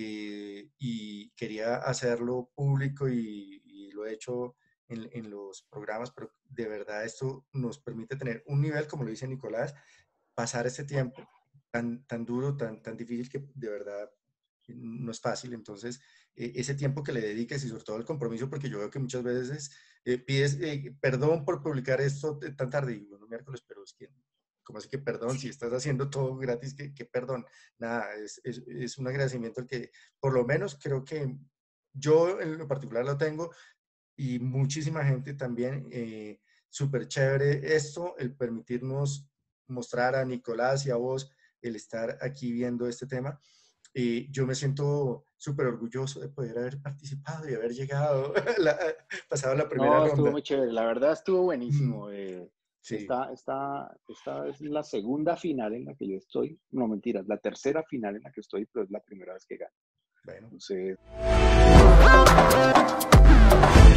y quería hacerlo público y lo he hecho en los programas, pero de verdad esto nos permite tener un nivel, como lo dice Nicolás, pasar este tiempo tan duro, tan difícil que de verdad no es fácil. Entonces, ese tiempo que le dediques y sobre todo el compromiso, porque yo veo que muchas veces pides perdón por publicar esto tan tarde, y bueno, miércoles, pero es que, ¿cómo así que perdón? Si estás haciendo todo gratis, ¿qué perdón? Nada, es un agradecimiento el que, por lo menos, creo que yo en lo particular lo tengo y muchísima gente también. Súper chévere esto, el permitirnos mostrar a Nicolás y a vos el estar aquí viendo este tema. Yo me siento súper orgulloso de poder haber participado y haber llegado, pasado la primera No, estuvo ronda. muy chévere. La verdad estuvo buenísimo. Sí. Esta es la segunda final en la que yo estoy. No, mentiras, la tercera final en la que estoy, pero es la primera vez que gano. Bueno. Entonces...